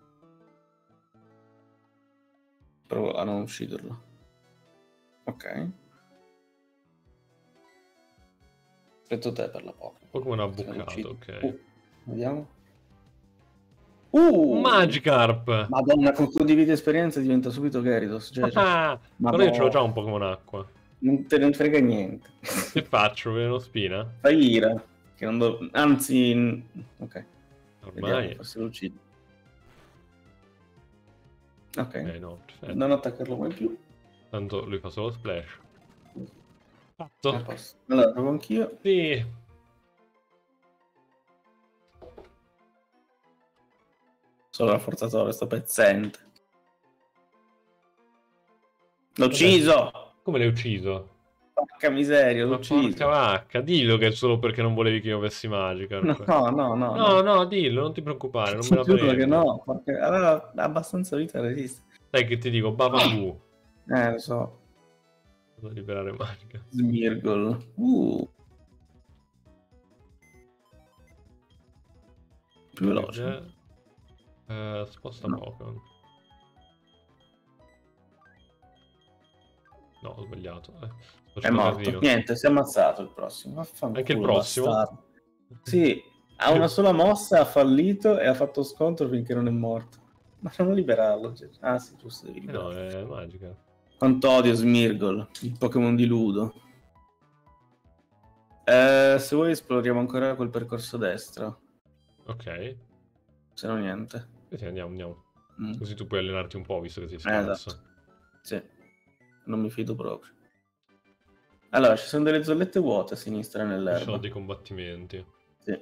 Provo a non ucciderlo. Ok. Aspetto te per la Pokémon. Pokémon ha Se me lo bucato, uccidi. ok. Vediamo. Magikarp! Madonna, con condividi esperienza diventa subito Gyarados. GG. Ah, Ma però io ce l'ho già no, un Pokémon acqua. non te ne frega niente. Che faccio? Veleno spina? Fai ira. Che non anzi, ok. Vediamo, Ormai. forse lo uccidi. Ok. No, perfetto. Non attaccarlo mai più. Tanto lui fa solo splash. A Fatto. posto. Allora, provo anch'io. Sì. Solo la forzatore, sto pezzente. L'ho Vabbè. ucciso! Come l'hai ucciso? Porca miseria, l'ho Ma porca ucciso. vacca, dillo che è solo perché non volevi che io avessi No, Magikarp. no, no, no, No, no. no, dillo, non ti preoccupare, non me Ti la giuro che prendo. no, perché aveva abbastanza vita a resistere. Sai che ti dico, Bavangu. Lo so. Devo liberare Magikarp. Smirgol. Più veloce. Sposta No. Pokémon. No, ho sbagliato. Sto È facendo morto. casino. Niente, si è ammazzato il prossimo. Anche il Vaffanculo, prossimo? bastardo. Sì, ha una sola mossa, ha fallito e ha fatto scontro finché non è morto. Ma non liberarlo. Cioè. Ah sì, giusto, devi No, liberarlo. è Magikarp. Quanto odio Smirgol, il Pokémon di Ludo. Se vuoi esploriamo ancora quel percorso destra. Ok. Se no niente. Sì, andiamo. Mm. Così tu puoi allenarti un po', visto che sei scarso. Esatto. Sì. Non mi fido proprio. Allora, ci sono delle zollette vuote a sinistra Ci sono nell'erba. dei combattimenti. Sì.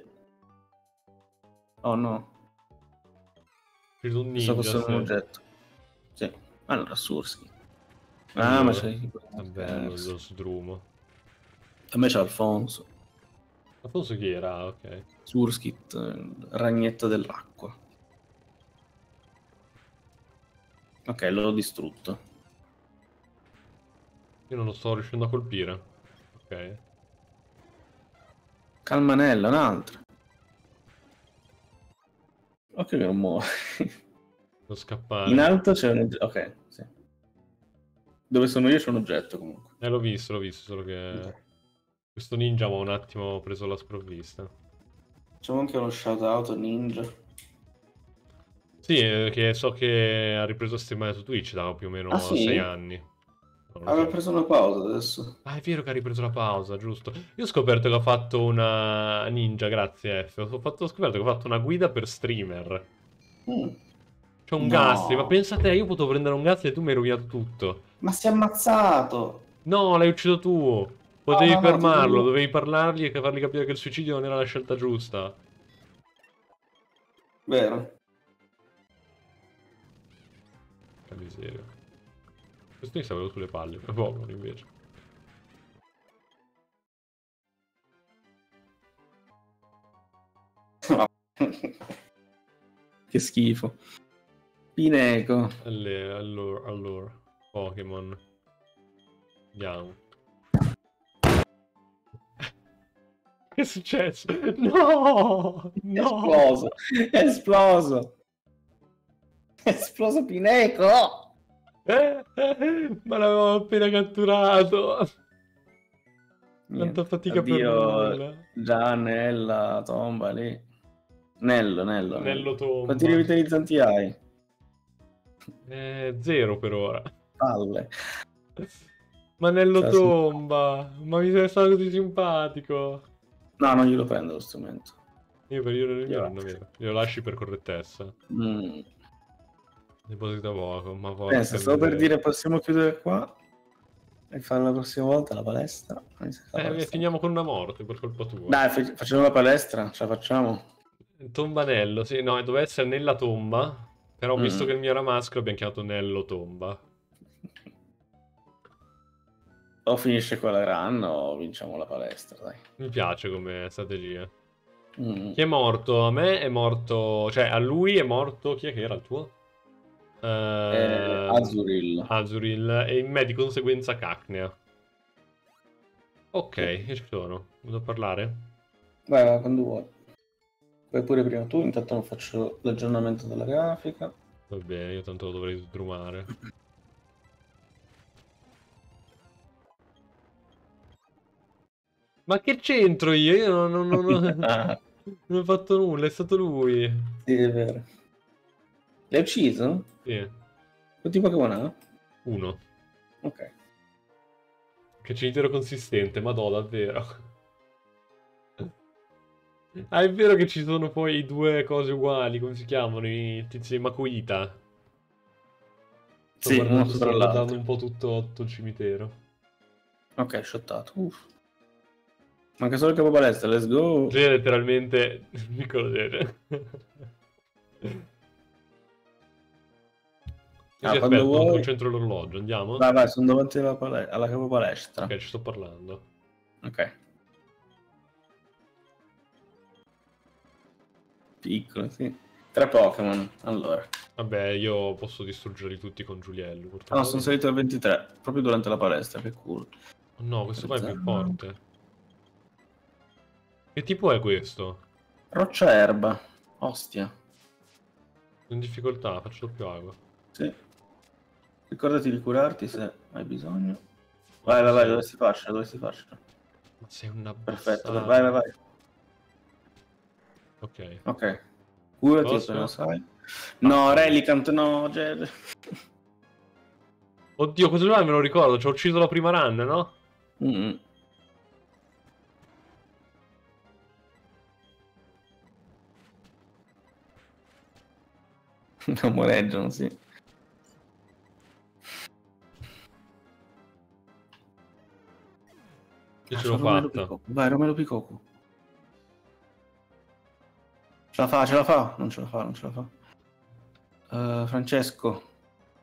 Oh no. Credo un So che ninja, sono un sì. oggetto. Sì. Allora, Surski. Allora, Ma c'è è bello lo sdrumo. A me c'è Alfonso. Alfonso chi era? Ah, ok. Surskit, il ragnetto dell'acqua. Ok, l'ho distrutto. Io non lo sto riuscendo a colpire. Ok. Calmanella, un altro. Ok, che non muore. Devo scappare. In alto c'è un oggetto. Ok, sì. Dove sono io c'è un oggetto comunque. L'ho visto, solo che... Ok. Questo ninja mi ha un attimo preso la sprovvista. Facciamo anche uno shout out ninja. Sì, che so che ha ripreso a streamare su Twitch da più o Ah meno 6 sì? anni. Non lo Aveva so. preso una pausa adesso. Ah, è vero che ha ripreso la pausa, giusto. Io ho scoperto che ho fatto una ninja, grazie F. Ho scoperto che ho fatto una guida per streamer. Mm. C'è un Ghastly, ma No, pensa te, io potevo prendere un Ghastly e tu mi hai rovinato tutto. ma si è ammazzato. No, l'hai ucciso tu. No, Potevi no, no, ti fermarlo, giuro. dovevi parlargli e fargli capire che il suicidio non era la scelta giusta. Vero. Che miseria. Questo mi sta venuto sulle palle, per povero invece. Che schifo. Pineco. Allora, Pokémon. Andiamo. Che è successo? No! È No! esploso. È esploso. È esploso Pineco. Ma l'avevo appena catturato! Tanta Niente. fatica per Addio nulla. Gian, Nella, tomba lì. Nello. Nello Quanti tomba. rivitalizzanti hai? Zero per ora. Palle. Ma Nello Cioè, sì. tomba. Ma mi sei stato così simpatico. No, non glielo prendo lo strumento. Io Glielo non avevo. Glielo lasci per correttezza. Mm. Deposita poco, ma Pensa, porca stavo per miseria. dire possiamo chiudere qua e fare la prossima volta la palestra. Mi sa che la palestra. Finiamo con una morte per colpa tua. Dai, facciamo la palestra, ce la facciamo. Tombanello, sì, no, doveva essere nella tomba. Però visto che Mm. il mio era maschio, abbiamo chiamato Nello tomba. O finisce con la run o vinciamo la palestra, dai. Mi piace come strategia. Mm. Chi è morto? A me è morto. Cioè, a lui è morto. Chi è che era il tuo? Azuril. Azuril. E in me di conseguenza Cacnea. Ok, Sì. io ci sono. Vado a parlare? Vai, quando vuoi. Vai pure prima tu, intanto non faccio l'aggiornamento della grafica. Va bene, io tanto lo dovrei sdrumare. Ma che c'entro io? Io Ah, non ho fatto nulla, è stato lui. sì, è vero. L'hai ucciso? Sì, Quanti Pokémon ha? uno. Ok. Che cimitero consistente, madò, davvero. Ah, è vero che ci sono poi due cose uguali, come si chiamano? I tizi di Makuita. Sì, uno sopra Sto guardando l'altro. un po' tutto il cimitero. Ok, shottato. Uff. Manca solo il capo palestra, let's go. Cioè, letteralmente... Piccolo genere. Io ti Quando aspetto, vuoi. concentro l'orologio, andiamo? Vai, sono davanti alla capo palestra. Ok, ci sto parlando. Ok. Piccolo, sì. 3 Pokémon, allora. Vabbè, io posso distruggerli tutti con Giuliello, No, sono fortunatamente. salito al 23, proprio durante la palestra, che culo. Oh no, questo qua è più Zero. forte. Che tipo è questo? Roccia erba. Ostia. In difficoltà, faccio doppio ago. Sì. Ricordati di curarti se hai bisogno. Ma Vai, forse... dove si faccia, dove si faccia. Ma sei una Perfetto, bastarda. vai. Ok. Ok. Curati appena Prossimo? sai. No, Basta. Relicanth, no, Ger. Oddio, questo qua me lo ricordo, ci ho ucciso la prima run, no? Mm. Non moreggiano, sì. Io ce l'ho fatta. Vai, Romelo Picoco. Ce la fa. Non ce la fa. Francesco.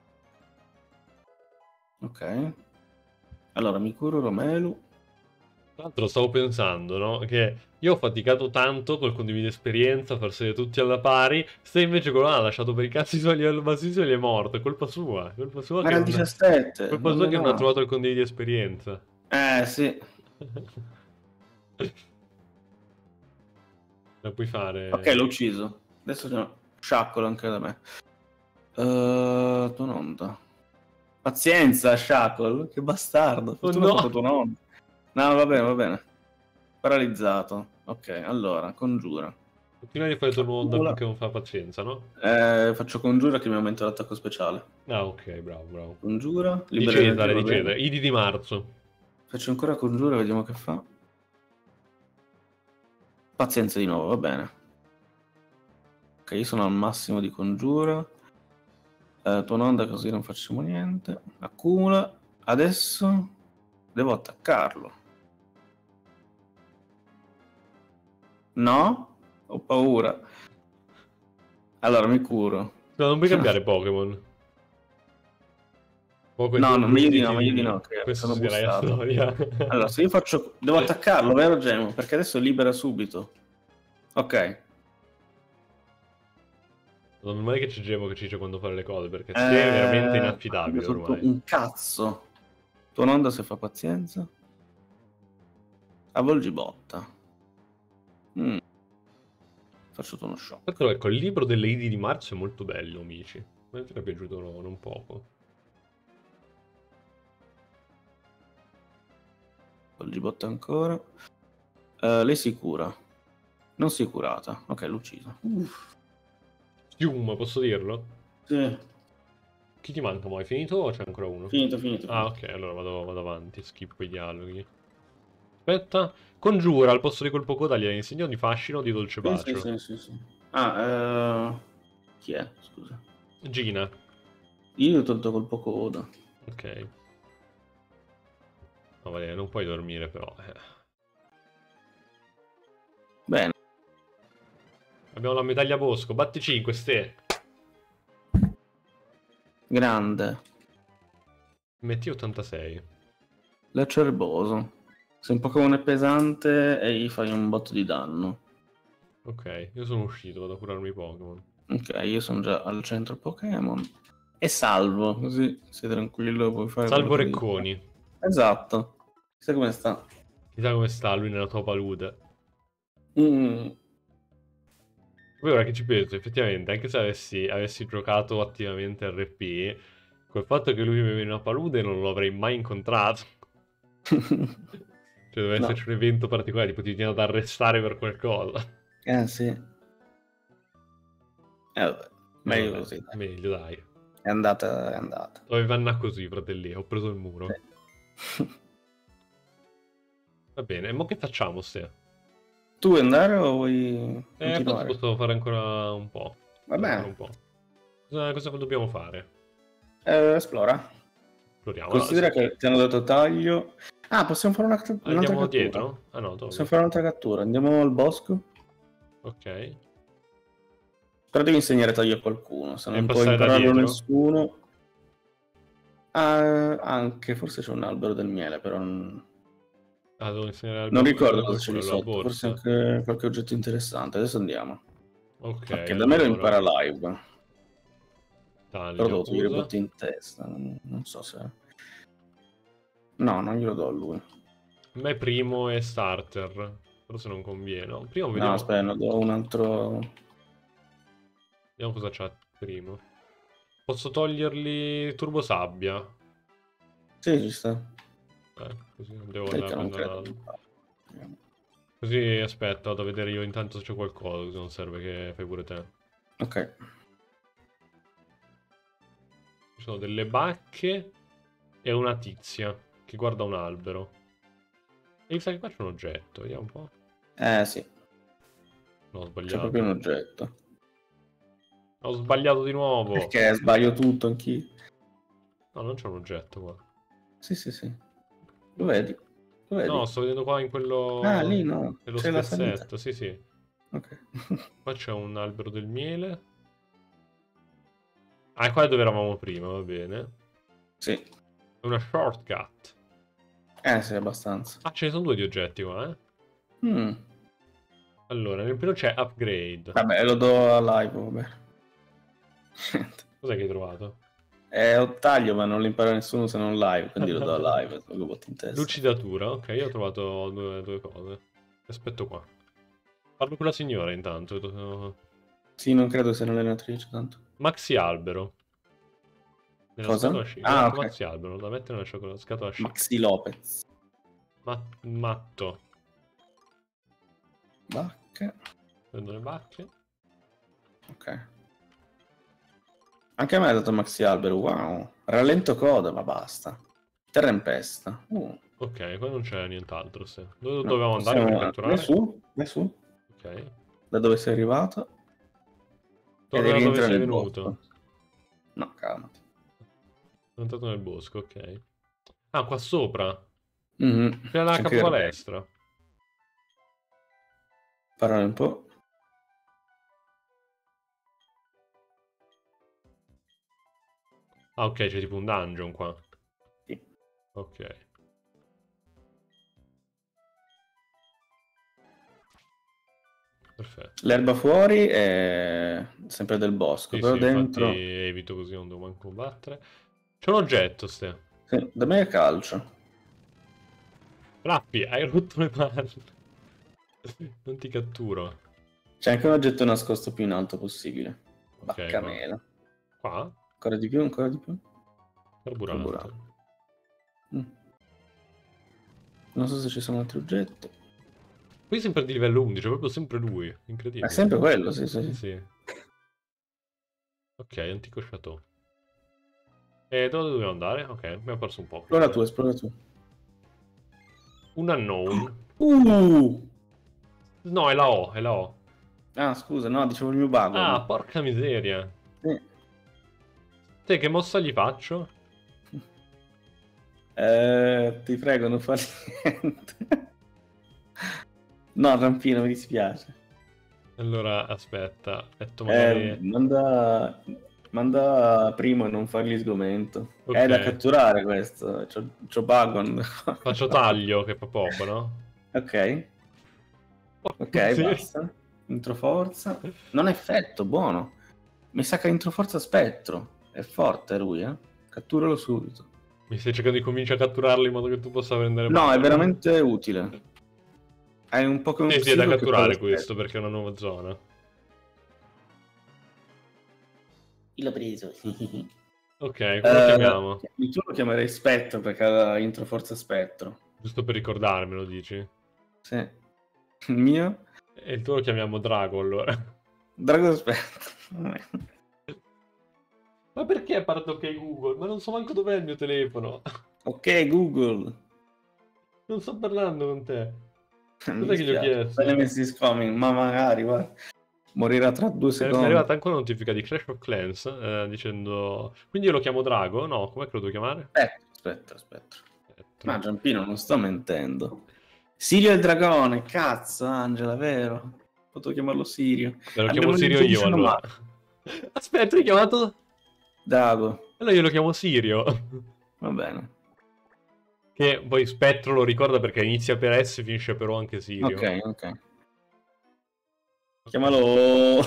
Ok. Allora, mi curo Romelu. Tra l'altro stavo pensando, no? Che io ho faticato tanto col condividere esperienza, a far sedere tutti alla pari. Se invece quello là ha lasciato per i cazzi suoi a livello bassissimo e gli è morto. È colpa sua. È colpa sua Ma che era il non... 17, Colpa non sua è che non ha nato. trovato il condividere esperienza. Sì. La puoi Ok, fare... l'ho ucciso. Adesso c'è sciaccolo anche da me. Tua nonna. Pazienza, Shackle. Che bastardo. Oh Fortuna ho fatto no! tua nonna. No, va bene, va bene. Paralizzato. Ok, allora, congiura. Continua a fare il turno onda Accumula. finché non fa pazienza, no? Faccio congiura che mi aumenta l'attacco speciale. Ah, ok, bravo, bravo. Congiura. Di Libera energia, Cesare, va di bene. Cesare. Idi di marzo. Faccio ancora congiura, vediamo che fa. Pazienza di nuovo, va bene. Ok, io sono al massimo di congiura. Tua onda così non facciamo niente. Accumula. Adesso devo attaccarlo. No? Ho paura. Allora mi curo. No, non puoi cambiare Pokémon. Poco No, no, meglio di no, evolutivi. meglio di no, che Questo sono spiegherà la bussato. storia. Allora, se io faccio... Devo attaccarlo, vero Gemo? Perché adesso libera subito. Ok. Non è che c'è Gemo che ci dice quando fare le cose, perché te è veramente Cambia inaffidabile tutto ormai. un cazzo. Tua onda se fa pazienza. Avvolgi botta. Mm. Faccio uno shock. Però ecco, il libro delle Idi di marzo è molto bello, amici. Mi è piaciuto non poco. Avvolgi botta ancora. Lei si cura. Non si è curata. Ok, l'ho ucciso. Fium, posso dirlo? Sì. Chi ti manca, mo? Hai finito o c'è ancora uno? Finito, finito, Ah, finito. ok, allora vado avanti, skip quei dialoghi. Aspetta, congiura al posto di colpo coda gli insegno di fascino o di dolce Sì, sì, bacio. sì, sì, sì. Chi è? Scusa. Gina, Io ho tolto colpo coda. ok. No, vabbè, non puoi dormire però. Bene. Abbiamo la medaglia bosco, batti 5, ste. Grande. Metti 86. L'acerboso. Se un Pokémon è pesante e gli fai un botto di danno. Ok, io sono uscito, vado a curarmi i Pokémon. Ok, io sono già al centro Pokémon. E salvo, così sei tranquillo, puoi fare quello Salvo che devi fare. Recconi. Esatto. Sai come sta? Chissà come sta lui nella tua palude. Mm. Poi ora che ci penso, effettivamente, anche se avessi giocato attivamente RP, col fatto che lui viveva in una palude non lo avrei mai incontrato. Cioè deve No. esserci un evento particolare, tipo ti viene ad arrestare per qualcosa. Sì. Vabbè, meglio Vabbè, così, dai. meglio dai. È andata, è andata. Dove vanno così, fratelli? Ho preso il muro. Sì. Va bene, e mo che facciamo, se? Tu vuoi andare o vuoi Forse continuare? posso fare ancora un po'. Va Fare ancora bene. un po'. Cosa dobbiamo fare? Esplora. Esploriamo. Allora, Considera che ti hanno dato taglio. Ah, possiamo fare un'altra andiamo cattura. dietro? Ah no, dove? Possiamo fare un'altra cattura. Andiamo al bosco. Ok. Però devi insegnare taglio a qualcuno. Se Devi non può passare da impararlo dietro? nessuno. Anche, forse c'è un albero del miele, però Ah, devo insegnare non ricordo a cosa c'è lì qualcuno la sotto. Forse borsa. anche qualche oggetto interessante. Adesso andiamo. Ok, Ok, da me lo impara allora. live. Però Taglio, devo togliere i usa. botti in testa. Non so se... No, non glielo do a lui. A me primo è starter. Forse non conviene. No, prima No, vediamo. aspetta, ne do un altro... Vediamo cosa c'ha primo. Posso togliergli turbo sabbia. Sì, ci sta. Così non devo Dai andare che a non prendere credo. l'altro. Così aspetta, vado a vedere io intanto se c'è qualcosa, così non serve che fai pure te. Ok. Ci sono delle bacche e una tizia che guarda un albero. E mi sa che qua c'è un oggetto, vediamo un po'. Sì, No, ho c'è proprio un sbagliato. oggetto. Ho sbagliato di nuovo. Perché sbaglio tutto anch'io. No, non c'è un oggetto qua. Sì, sì, sì. Lo vedi? Lo vedi? No, sto vedendo qua in Ah, lì quello... no. Nello C'è la salita. spezzetto, sì sì. Ok. Qua c'è un albero del miele. Ah, qua è dove eravamo prima, va bene. Sì. È una shortcut. Sì, abbastanza. Ah, ce ne sono 2 di oggetti qua, eh. Mm. Allora, nel primo c'è upgrade. Vabbè, lo do a live, vabbè. Cos'è che hai trovato? È un taglio, ma non lo impara nessuno se non live, quindi lo do a live, lo butto in testa. Lucidatura, ok, io ho trovato due cose. Aspetto qua. Parlo con la signora intanto. Sì, non credo sia un'allenatrice, tanto. Maxi albero. Nella Cosa? scatola sci. Mi ha Ah, dato ok. maxi albero, da mettere nella scatola sci. Maxi Lopez. Matto. Bacche. Prendo le bacche. Ok. Anche a me ha dato Maxi Albero, wow. Rallento coda, ma basta. Terrempesta. Ok, qua non c'è nient'altro. Dove No, dovevamo andare per catturare? Vai su. Ok. Da dove sei arrivato? Torna da dove rientra sei nel venuto. bosco. No, calmati. Sono entrato nel bosco, ok. Ah, qua sopra. Mhm. C'è la C'è anche il capopalestra. Parlare un po'. Ah, ok, c'è tipo un dungeon qua. Sì. Ok. Perfetto. L'erba fuori è sempre del bosco, Sì, però sì, dentro... infatti evito così, non devo manco combattere. C'è un oggetto, ste. Sì, da me è calcio. Rappi, hai rotto le palle. Non ti catturo. C'è anche un oggetto nascosto più in alto possibile. Ok, Baccamela. qua? Ancora di più, ancora di più. Carburante. Mm. Non so se ci sono altri oggetti. Qui sempre di livello 11, proprio sempre lui. Incredibile. È sempre quello, sì, sì. Sì, sì. Ok, antico chateau. E dove dobbiamo andare? Ok, abbiamo perso un po'. Esplora tu, esplora tu. Un unknown. No, è la O, è la O. Ah, scusa, no, dicevo il mio bug. Ah, porca miseria. Sì. Te che mossa gli faccio? Ti prego, non fare niente. No, Rampino, mi dispiace. Allora, aspetta. Aspetto magari... Manda primo e non fargli sgomento. Ok. È da catturare questo. C'ho Bagon. Faccio taglio, che fa poco, no? Ok. Ok, Sì. basta. Introforza. Non è effetto, buono. Mi sa che ha introforza spettro. È forte lui, eh. Catturalo subito. Mi stai cercando di convincere a catturarlo in modo che tu possa prendere No, male? è veramente utile. Hai un Pokémon Sì, è da psico che catturare fa questo, spettro. perché è una nuova zona. L'ho preso. Ok, come lo chiamiamo? Tu lo chiamerei spettro perché ha introforza spettro. Giusto per ricordarmelo, dici? Sì. Il mio? E il tuo lo chiamiamo Drago, allora. Drago spettro. Ma perché parto ok Google? Ma non so manco dov'è il mio telefono. Ok, Google. Non sto parlando con te. Mi Cos'è che gli ho dispiace. chiesto? Nemesis is coming, ma magari, guarda. Morirà tra 2 Mi è secondi. arrivata anche una notifica di Clash of Clans dicendo... Quindi io lo chiamo Drago? No, com'è che lo devo chiamare? Spettro. Ma Giampino, non sto mentendo. Sirio il dragone, cazzo, Angela, vero? Potevo chiamarlo Sirio. Lo chiamo Sirio io, allora. Aspetta, hai chiamato... Drago. Allora io lo chiamo Sirio. Va bene. Che poi Spettro lo ricorda perché inizia per S e finisce per O anche Sirio. Ok. Chiamalo...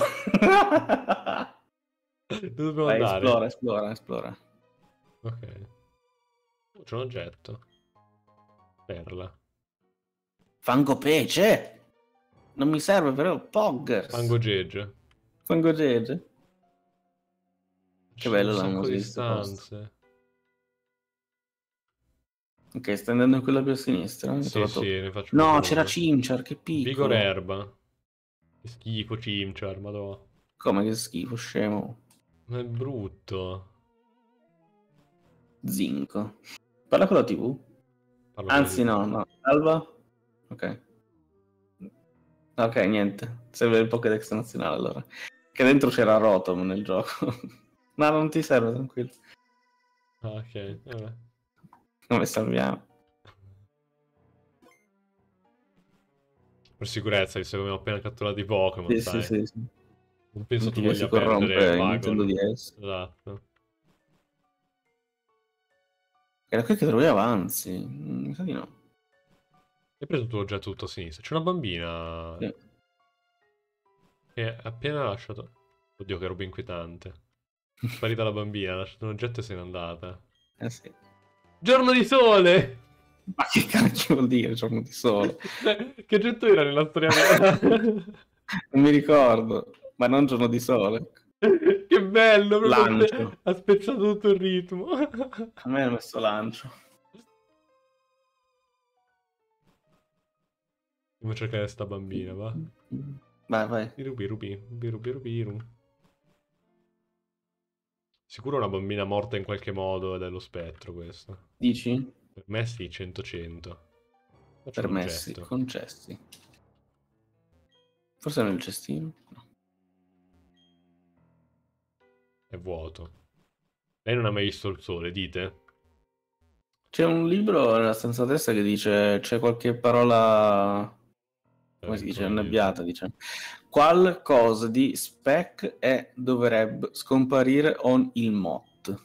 Dove dobbiamo Vai, andare? esplora. Ok. C'è un oggetto. Perla. Fango pece? Non mi serve però Poggers. Fango Gege. Fango Gege. Che bello un la sacco musica di di sto posto. stanze. Ok, stai andando in quella più a sinistra. Sì, ne faccio No, una. c'era Cimchar, che piccolo. Vigor erba. Che schifo Cimchar, madò. Come che schifo, scemo. Ma è brutto. Zinco. Parla con la TV? Parlo Anzi, con no. Alba? Ok. Ok, niente. Serve il Pokédex nazionale allora. Che dentro c'era Rotom nel gioco. No, non ti serve, tranquillo. Ah, ok, vabbè. Come salviamo? Per sicurezza, visto che abbiamo appena catturato i Pokémon, sai. Sì. Non penso Non tu ti voglia si corrompe perdere il Nintendo Vagon. DS. Esatto. Era qui che trovavi avanzi. Mi sa di no. Hai preso il tuo oggetto tutto a sinistra. C'è una bambina Sì. che ha appena lasciato... Oddio, che roba inquietante. È sparita la bambina, ha lasciato un oggetto e se n'è andata. Sì. Giorno di sole! Ma che cacchio vuol dire giorno di sole? Che oggetto era nella storia vera? Non mi ricordo, ma non giorno di sole. Che bello, proprio Lancio. ha spezzato tutto il ritmo. A me ha messo lancio. Andiamo a cercare sta bambina, va? Vai. Biru. Sicuro una bambina morta in qualche modo ed è lo spettro questo. Dici? Per me sì, 100-100. Faccio un Permessi, oggetto. concessi. Forse nel cestino? No. È vuoto. Lei non ha mai visto il sole, dite? C'è un libro nella stanza destra che dice c'è qualche parola, come si dice, annebbiata, dice. Qualcosa di spec e dovrebbe scomparire on il mot.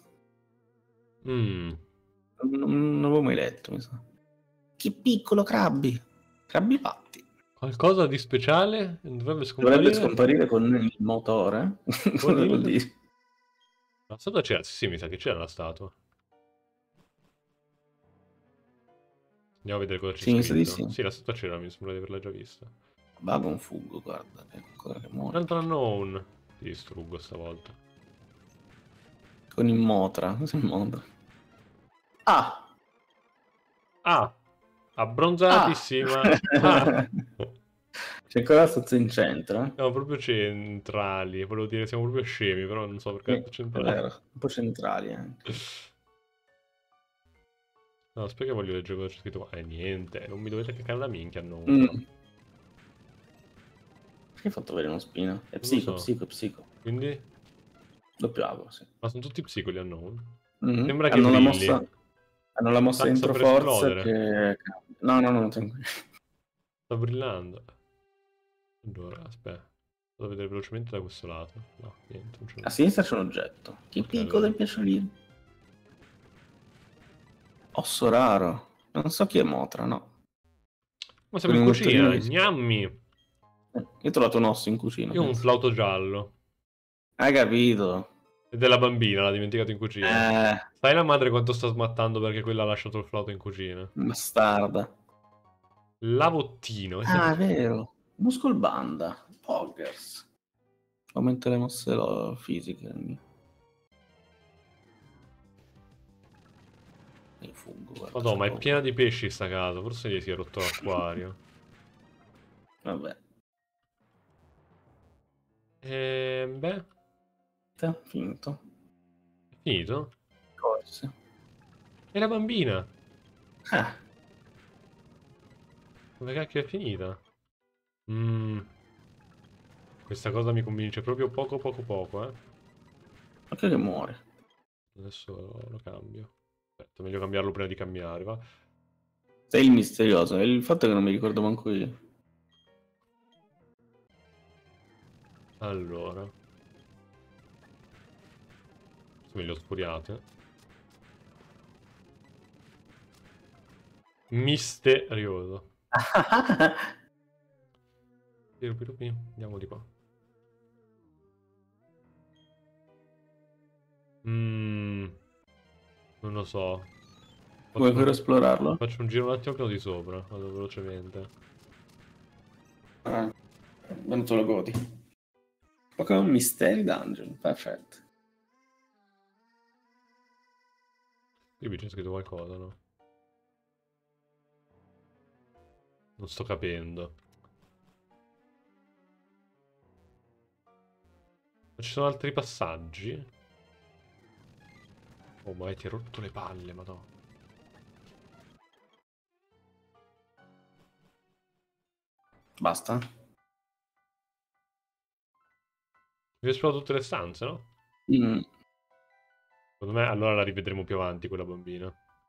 Non avevo mai letto, mi sa. Che piccolo Crabby. Crabby patti. Qualcosa di speciale? Dovrebbe scomparire? Dovrebbe scomparire con il motore? Cosa vuol dire? La statua c'era? Sì, mi sa che c'era la statua. Andiamo a vedere cosa c'è Sì, mi sa di scritto. sì. Sì, la statua c'era, mi sembra di averla già vista. Vago un fungo, guarda. È ancora che muore. Tanto unknown. Ti distruggo stavolta. Con il motra. Cos'è il motra? Abbronzatissima. Ah. C'è ancora la stanza in centro. Siamo proprio centrali. Volevo dire siamo proprio scemi, però non so perché è È centrali. vero, un po' centrali anche. No, aspetta che voglio leggere cosa c'è scritto qua. Niente, non mi dovete cacare la minchia, no. Perché hai fatto vedere uno spino? È so. psico. Quindi? Doppio ago, sì. Ma sono tutti psico gli unknown. Sembra che hanno la brilli. mossa. Hanno la mossa Sta entro per forza esplodere. che... No, tranquillo. Sta brillando. Allora, aspetta. Vado a vedere velocemente da questo lato. No, niente, non c'è A sinistra c'è un oggetto. Che Ok, piccolo allora. del piaciolino. Osso raro. Non so chi è Motra, no. Ma siamo Con in il cucina, motorino di- gnammi. Io ho trovato un osso in cucina. Io ho un penso. flauto giallo. Hai capito? E della bambina, l'ha dimenticato in cucina. Eh, Sai la madre quanto sta smattando perché quella ha lasciato il flauto in cucina? bastarda. Lavottino. Ah, è vero. Muscle Banda. Poggers. Aumenta le mosse fisiche. Il fungo, guarda. Madonna, ma è c'ho piena di pesci sta casa. Forse gli si è rotto l'acquario. paura. Vabbè. Beh, Finito. è finito? Forse. E la bambina? Ah, Come cacchio è finita? Questa cosa mi convince proprio poco, eh. ma che muore. Adesso lo cambio. Aspetta, meglio cambiarlo prima di cambiare, va? Sei il misterioso. Il fatto è che non mi ricordo manco io. Allora. Meglio sfuriate. Misterioso. Pirupi. Andiamo di qua. Non lo so. Vuoi per esplorarlo? Faccio un giro un attimo più di sopra. Vado velocemente. Ah, non te lo godi. Pokémon Mystery Dungeon. Perfetto. Qui c'è scritto qualcosa, no? Non sto capendo. Ma ci sono altri passaggi? Oh, ma ti hai rotto le palle, madonna. Basta. Vi ho esplorato tutte le stanze, no? Secondo me allora la rivedremo più avanti, quella bambina.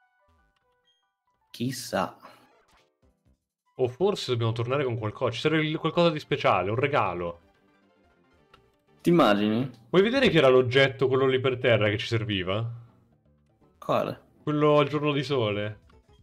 Chissà. O forse dobbiamo tornare con qualcosa. Ci serve qualcosa di speciale, un regalo. Ti immagini? Vuoi vedere che era l'oggetto, quello lì per terra, che ci serviva? Quale? Quello al giorno di sole.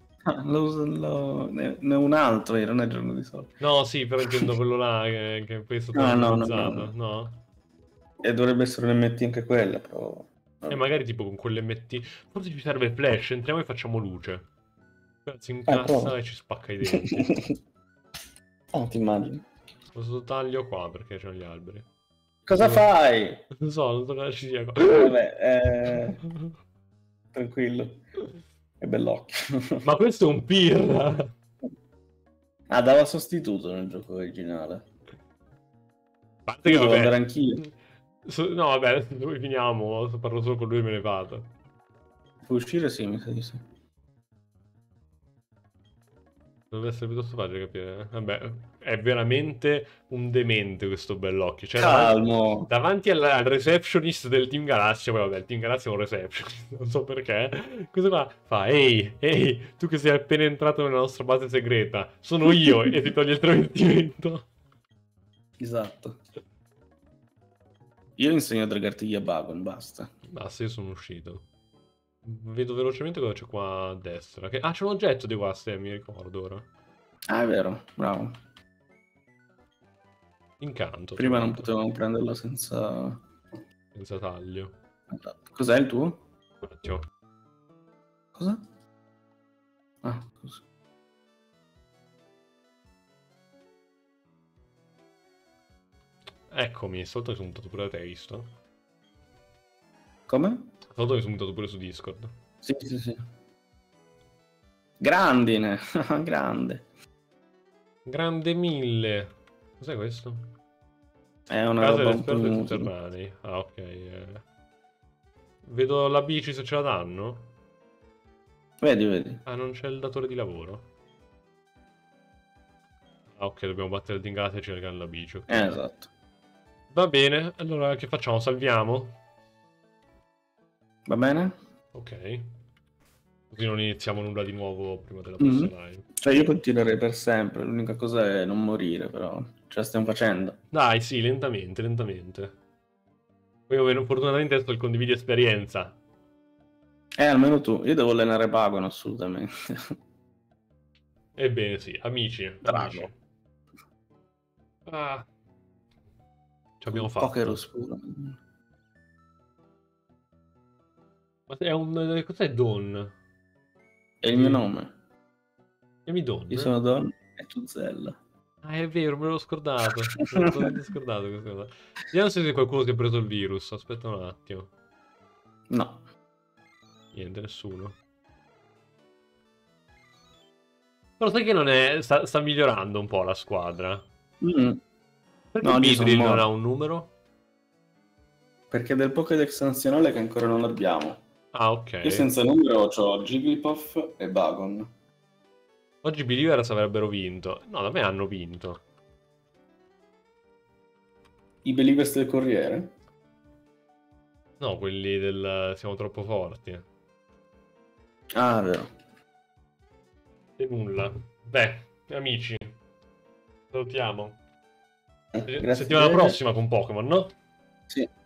Ne è un altro, non è giorno di sole. No, sì, però intendo quello là che poi è stato Ah, no, randomizzato, no. no? E dovrebbe essere un MT anche quella, però... E magari tipo con quell'MT. Forse ci serve flash, entriamo e facciamo luce. Si incassa Prova. e ci spacca i denti. Oh, ti immagini. Questo taglio qua perché c'ho gli alberi. Cosa fai? Non so, non so cosa ci sia qua. Vabbè, tranquillo. È bell'occhio. Ma questo è un pirla! Ah, dava sostituto nel gioco originale. A parte che Io devo andare vabbè. anch'io. No, vabbè, adesso dove finiamo? Parlo solo con lui e me ne vado. Puoi uscire? Sì, mi sa di sì. Dovrebbe essere piuttosto facile capire. Vabbè, è veramente un demente questo bellocchio. Cioè, Calmo. davanti al receptionist del Team Galassia, poi vabbè, il Team Galassia è un receptionist, non so perché. Questo qua fa, ehi, tu che sei appena entrato nella nostra base segreta, sono io, e ti toglie il travestimento. Esatto. Io insegno a dragarti a Bagon, basta. Basta, io sono uscito. Vedo velocemente cosa c'è qua a destra. c'è un oggetto di qua, mi ricordo ora. Ah, è vero, bravo. Incanto. Prima non trovato. potevamo prenderlo senza... Senza taglio. Cos'è il tuo? Un attimo. Cosa? Ah, scusa. Eccomi, stavolta mi sono mutato pure da te, hai visto? Come? Stavolta mi sono mutato pure su Discord. Sì, sì, sì. Grandine, grande. Grande 1000. Cos'è questo? È una Casa roba un po' dell'esperto dei inutile. sotterranei. Ah, ok. Vedo la bici se ce la danno. Vedi, vedi. Ah, non c'è il datore di lavoro. Ah, ok, dobbiamo battere il Dingate e ci regalano la bici. Ok. Esatto. Va bene, allora che facciamo? Salviamo? Va bene? Ok. Così non iniziamo nulla di nuovo prima della prossima live. Cioè io continuerei per sempre, l'unica cosa è non morire, però ce la stiamo facendo. Dai, sì, lentamente, lentamente. Poi fortunatamente adesso il condividi esperienza. Almeno tu, io devo allenare Pagon assolutamente. Ebbene sì, amici, amici. Drago. Ah, ci abbiamo Poker fatto. oscuro. Ma è un... Cos'è Don? È il mio nome. Chiami Don? Io sono Don e tu Zella. Ah, è vero, me l'ho scordato. Me l'ho totalmente scordato questa cosa. Vediamo se c'è qualcuno che ha preso il virus. Aspetta un attimo. No. Niente, nessuno. Però sai che non è... Sta migliorando un po' la squadra. Perché No, oggi sono Midril non ha morto. un numero? Perché del Pokédex nazionale che ancora non abbiamo. Ah, ok. Io senza numero ho Jigglypuff e Bagon. Oggi Believers avrebbero vinto. No, da me hanno vinto. I Believers del Corriere? No, quelli del... Siamo troppo forti. Ah, vero. E nulla. Beh, amici. Salutiamo. Grazie Settimana mille. prossima con Pokémon, no? Sì.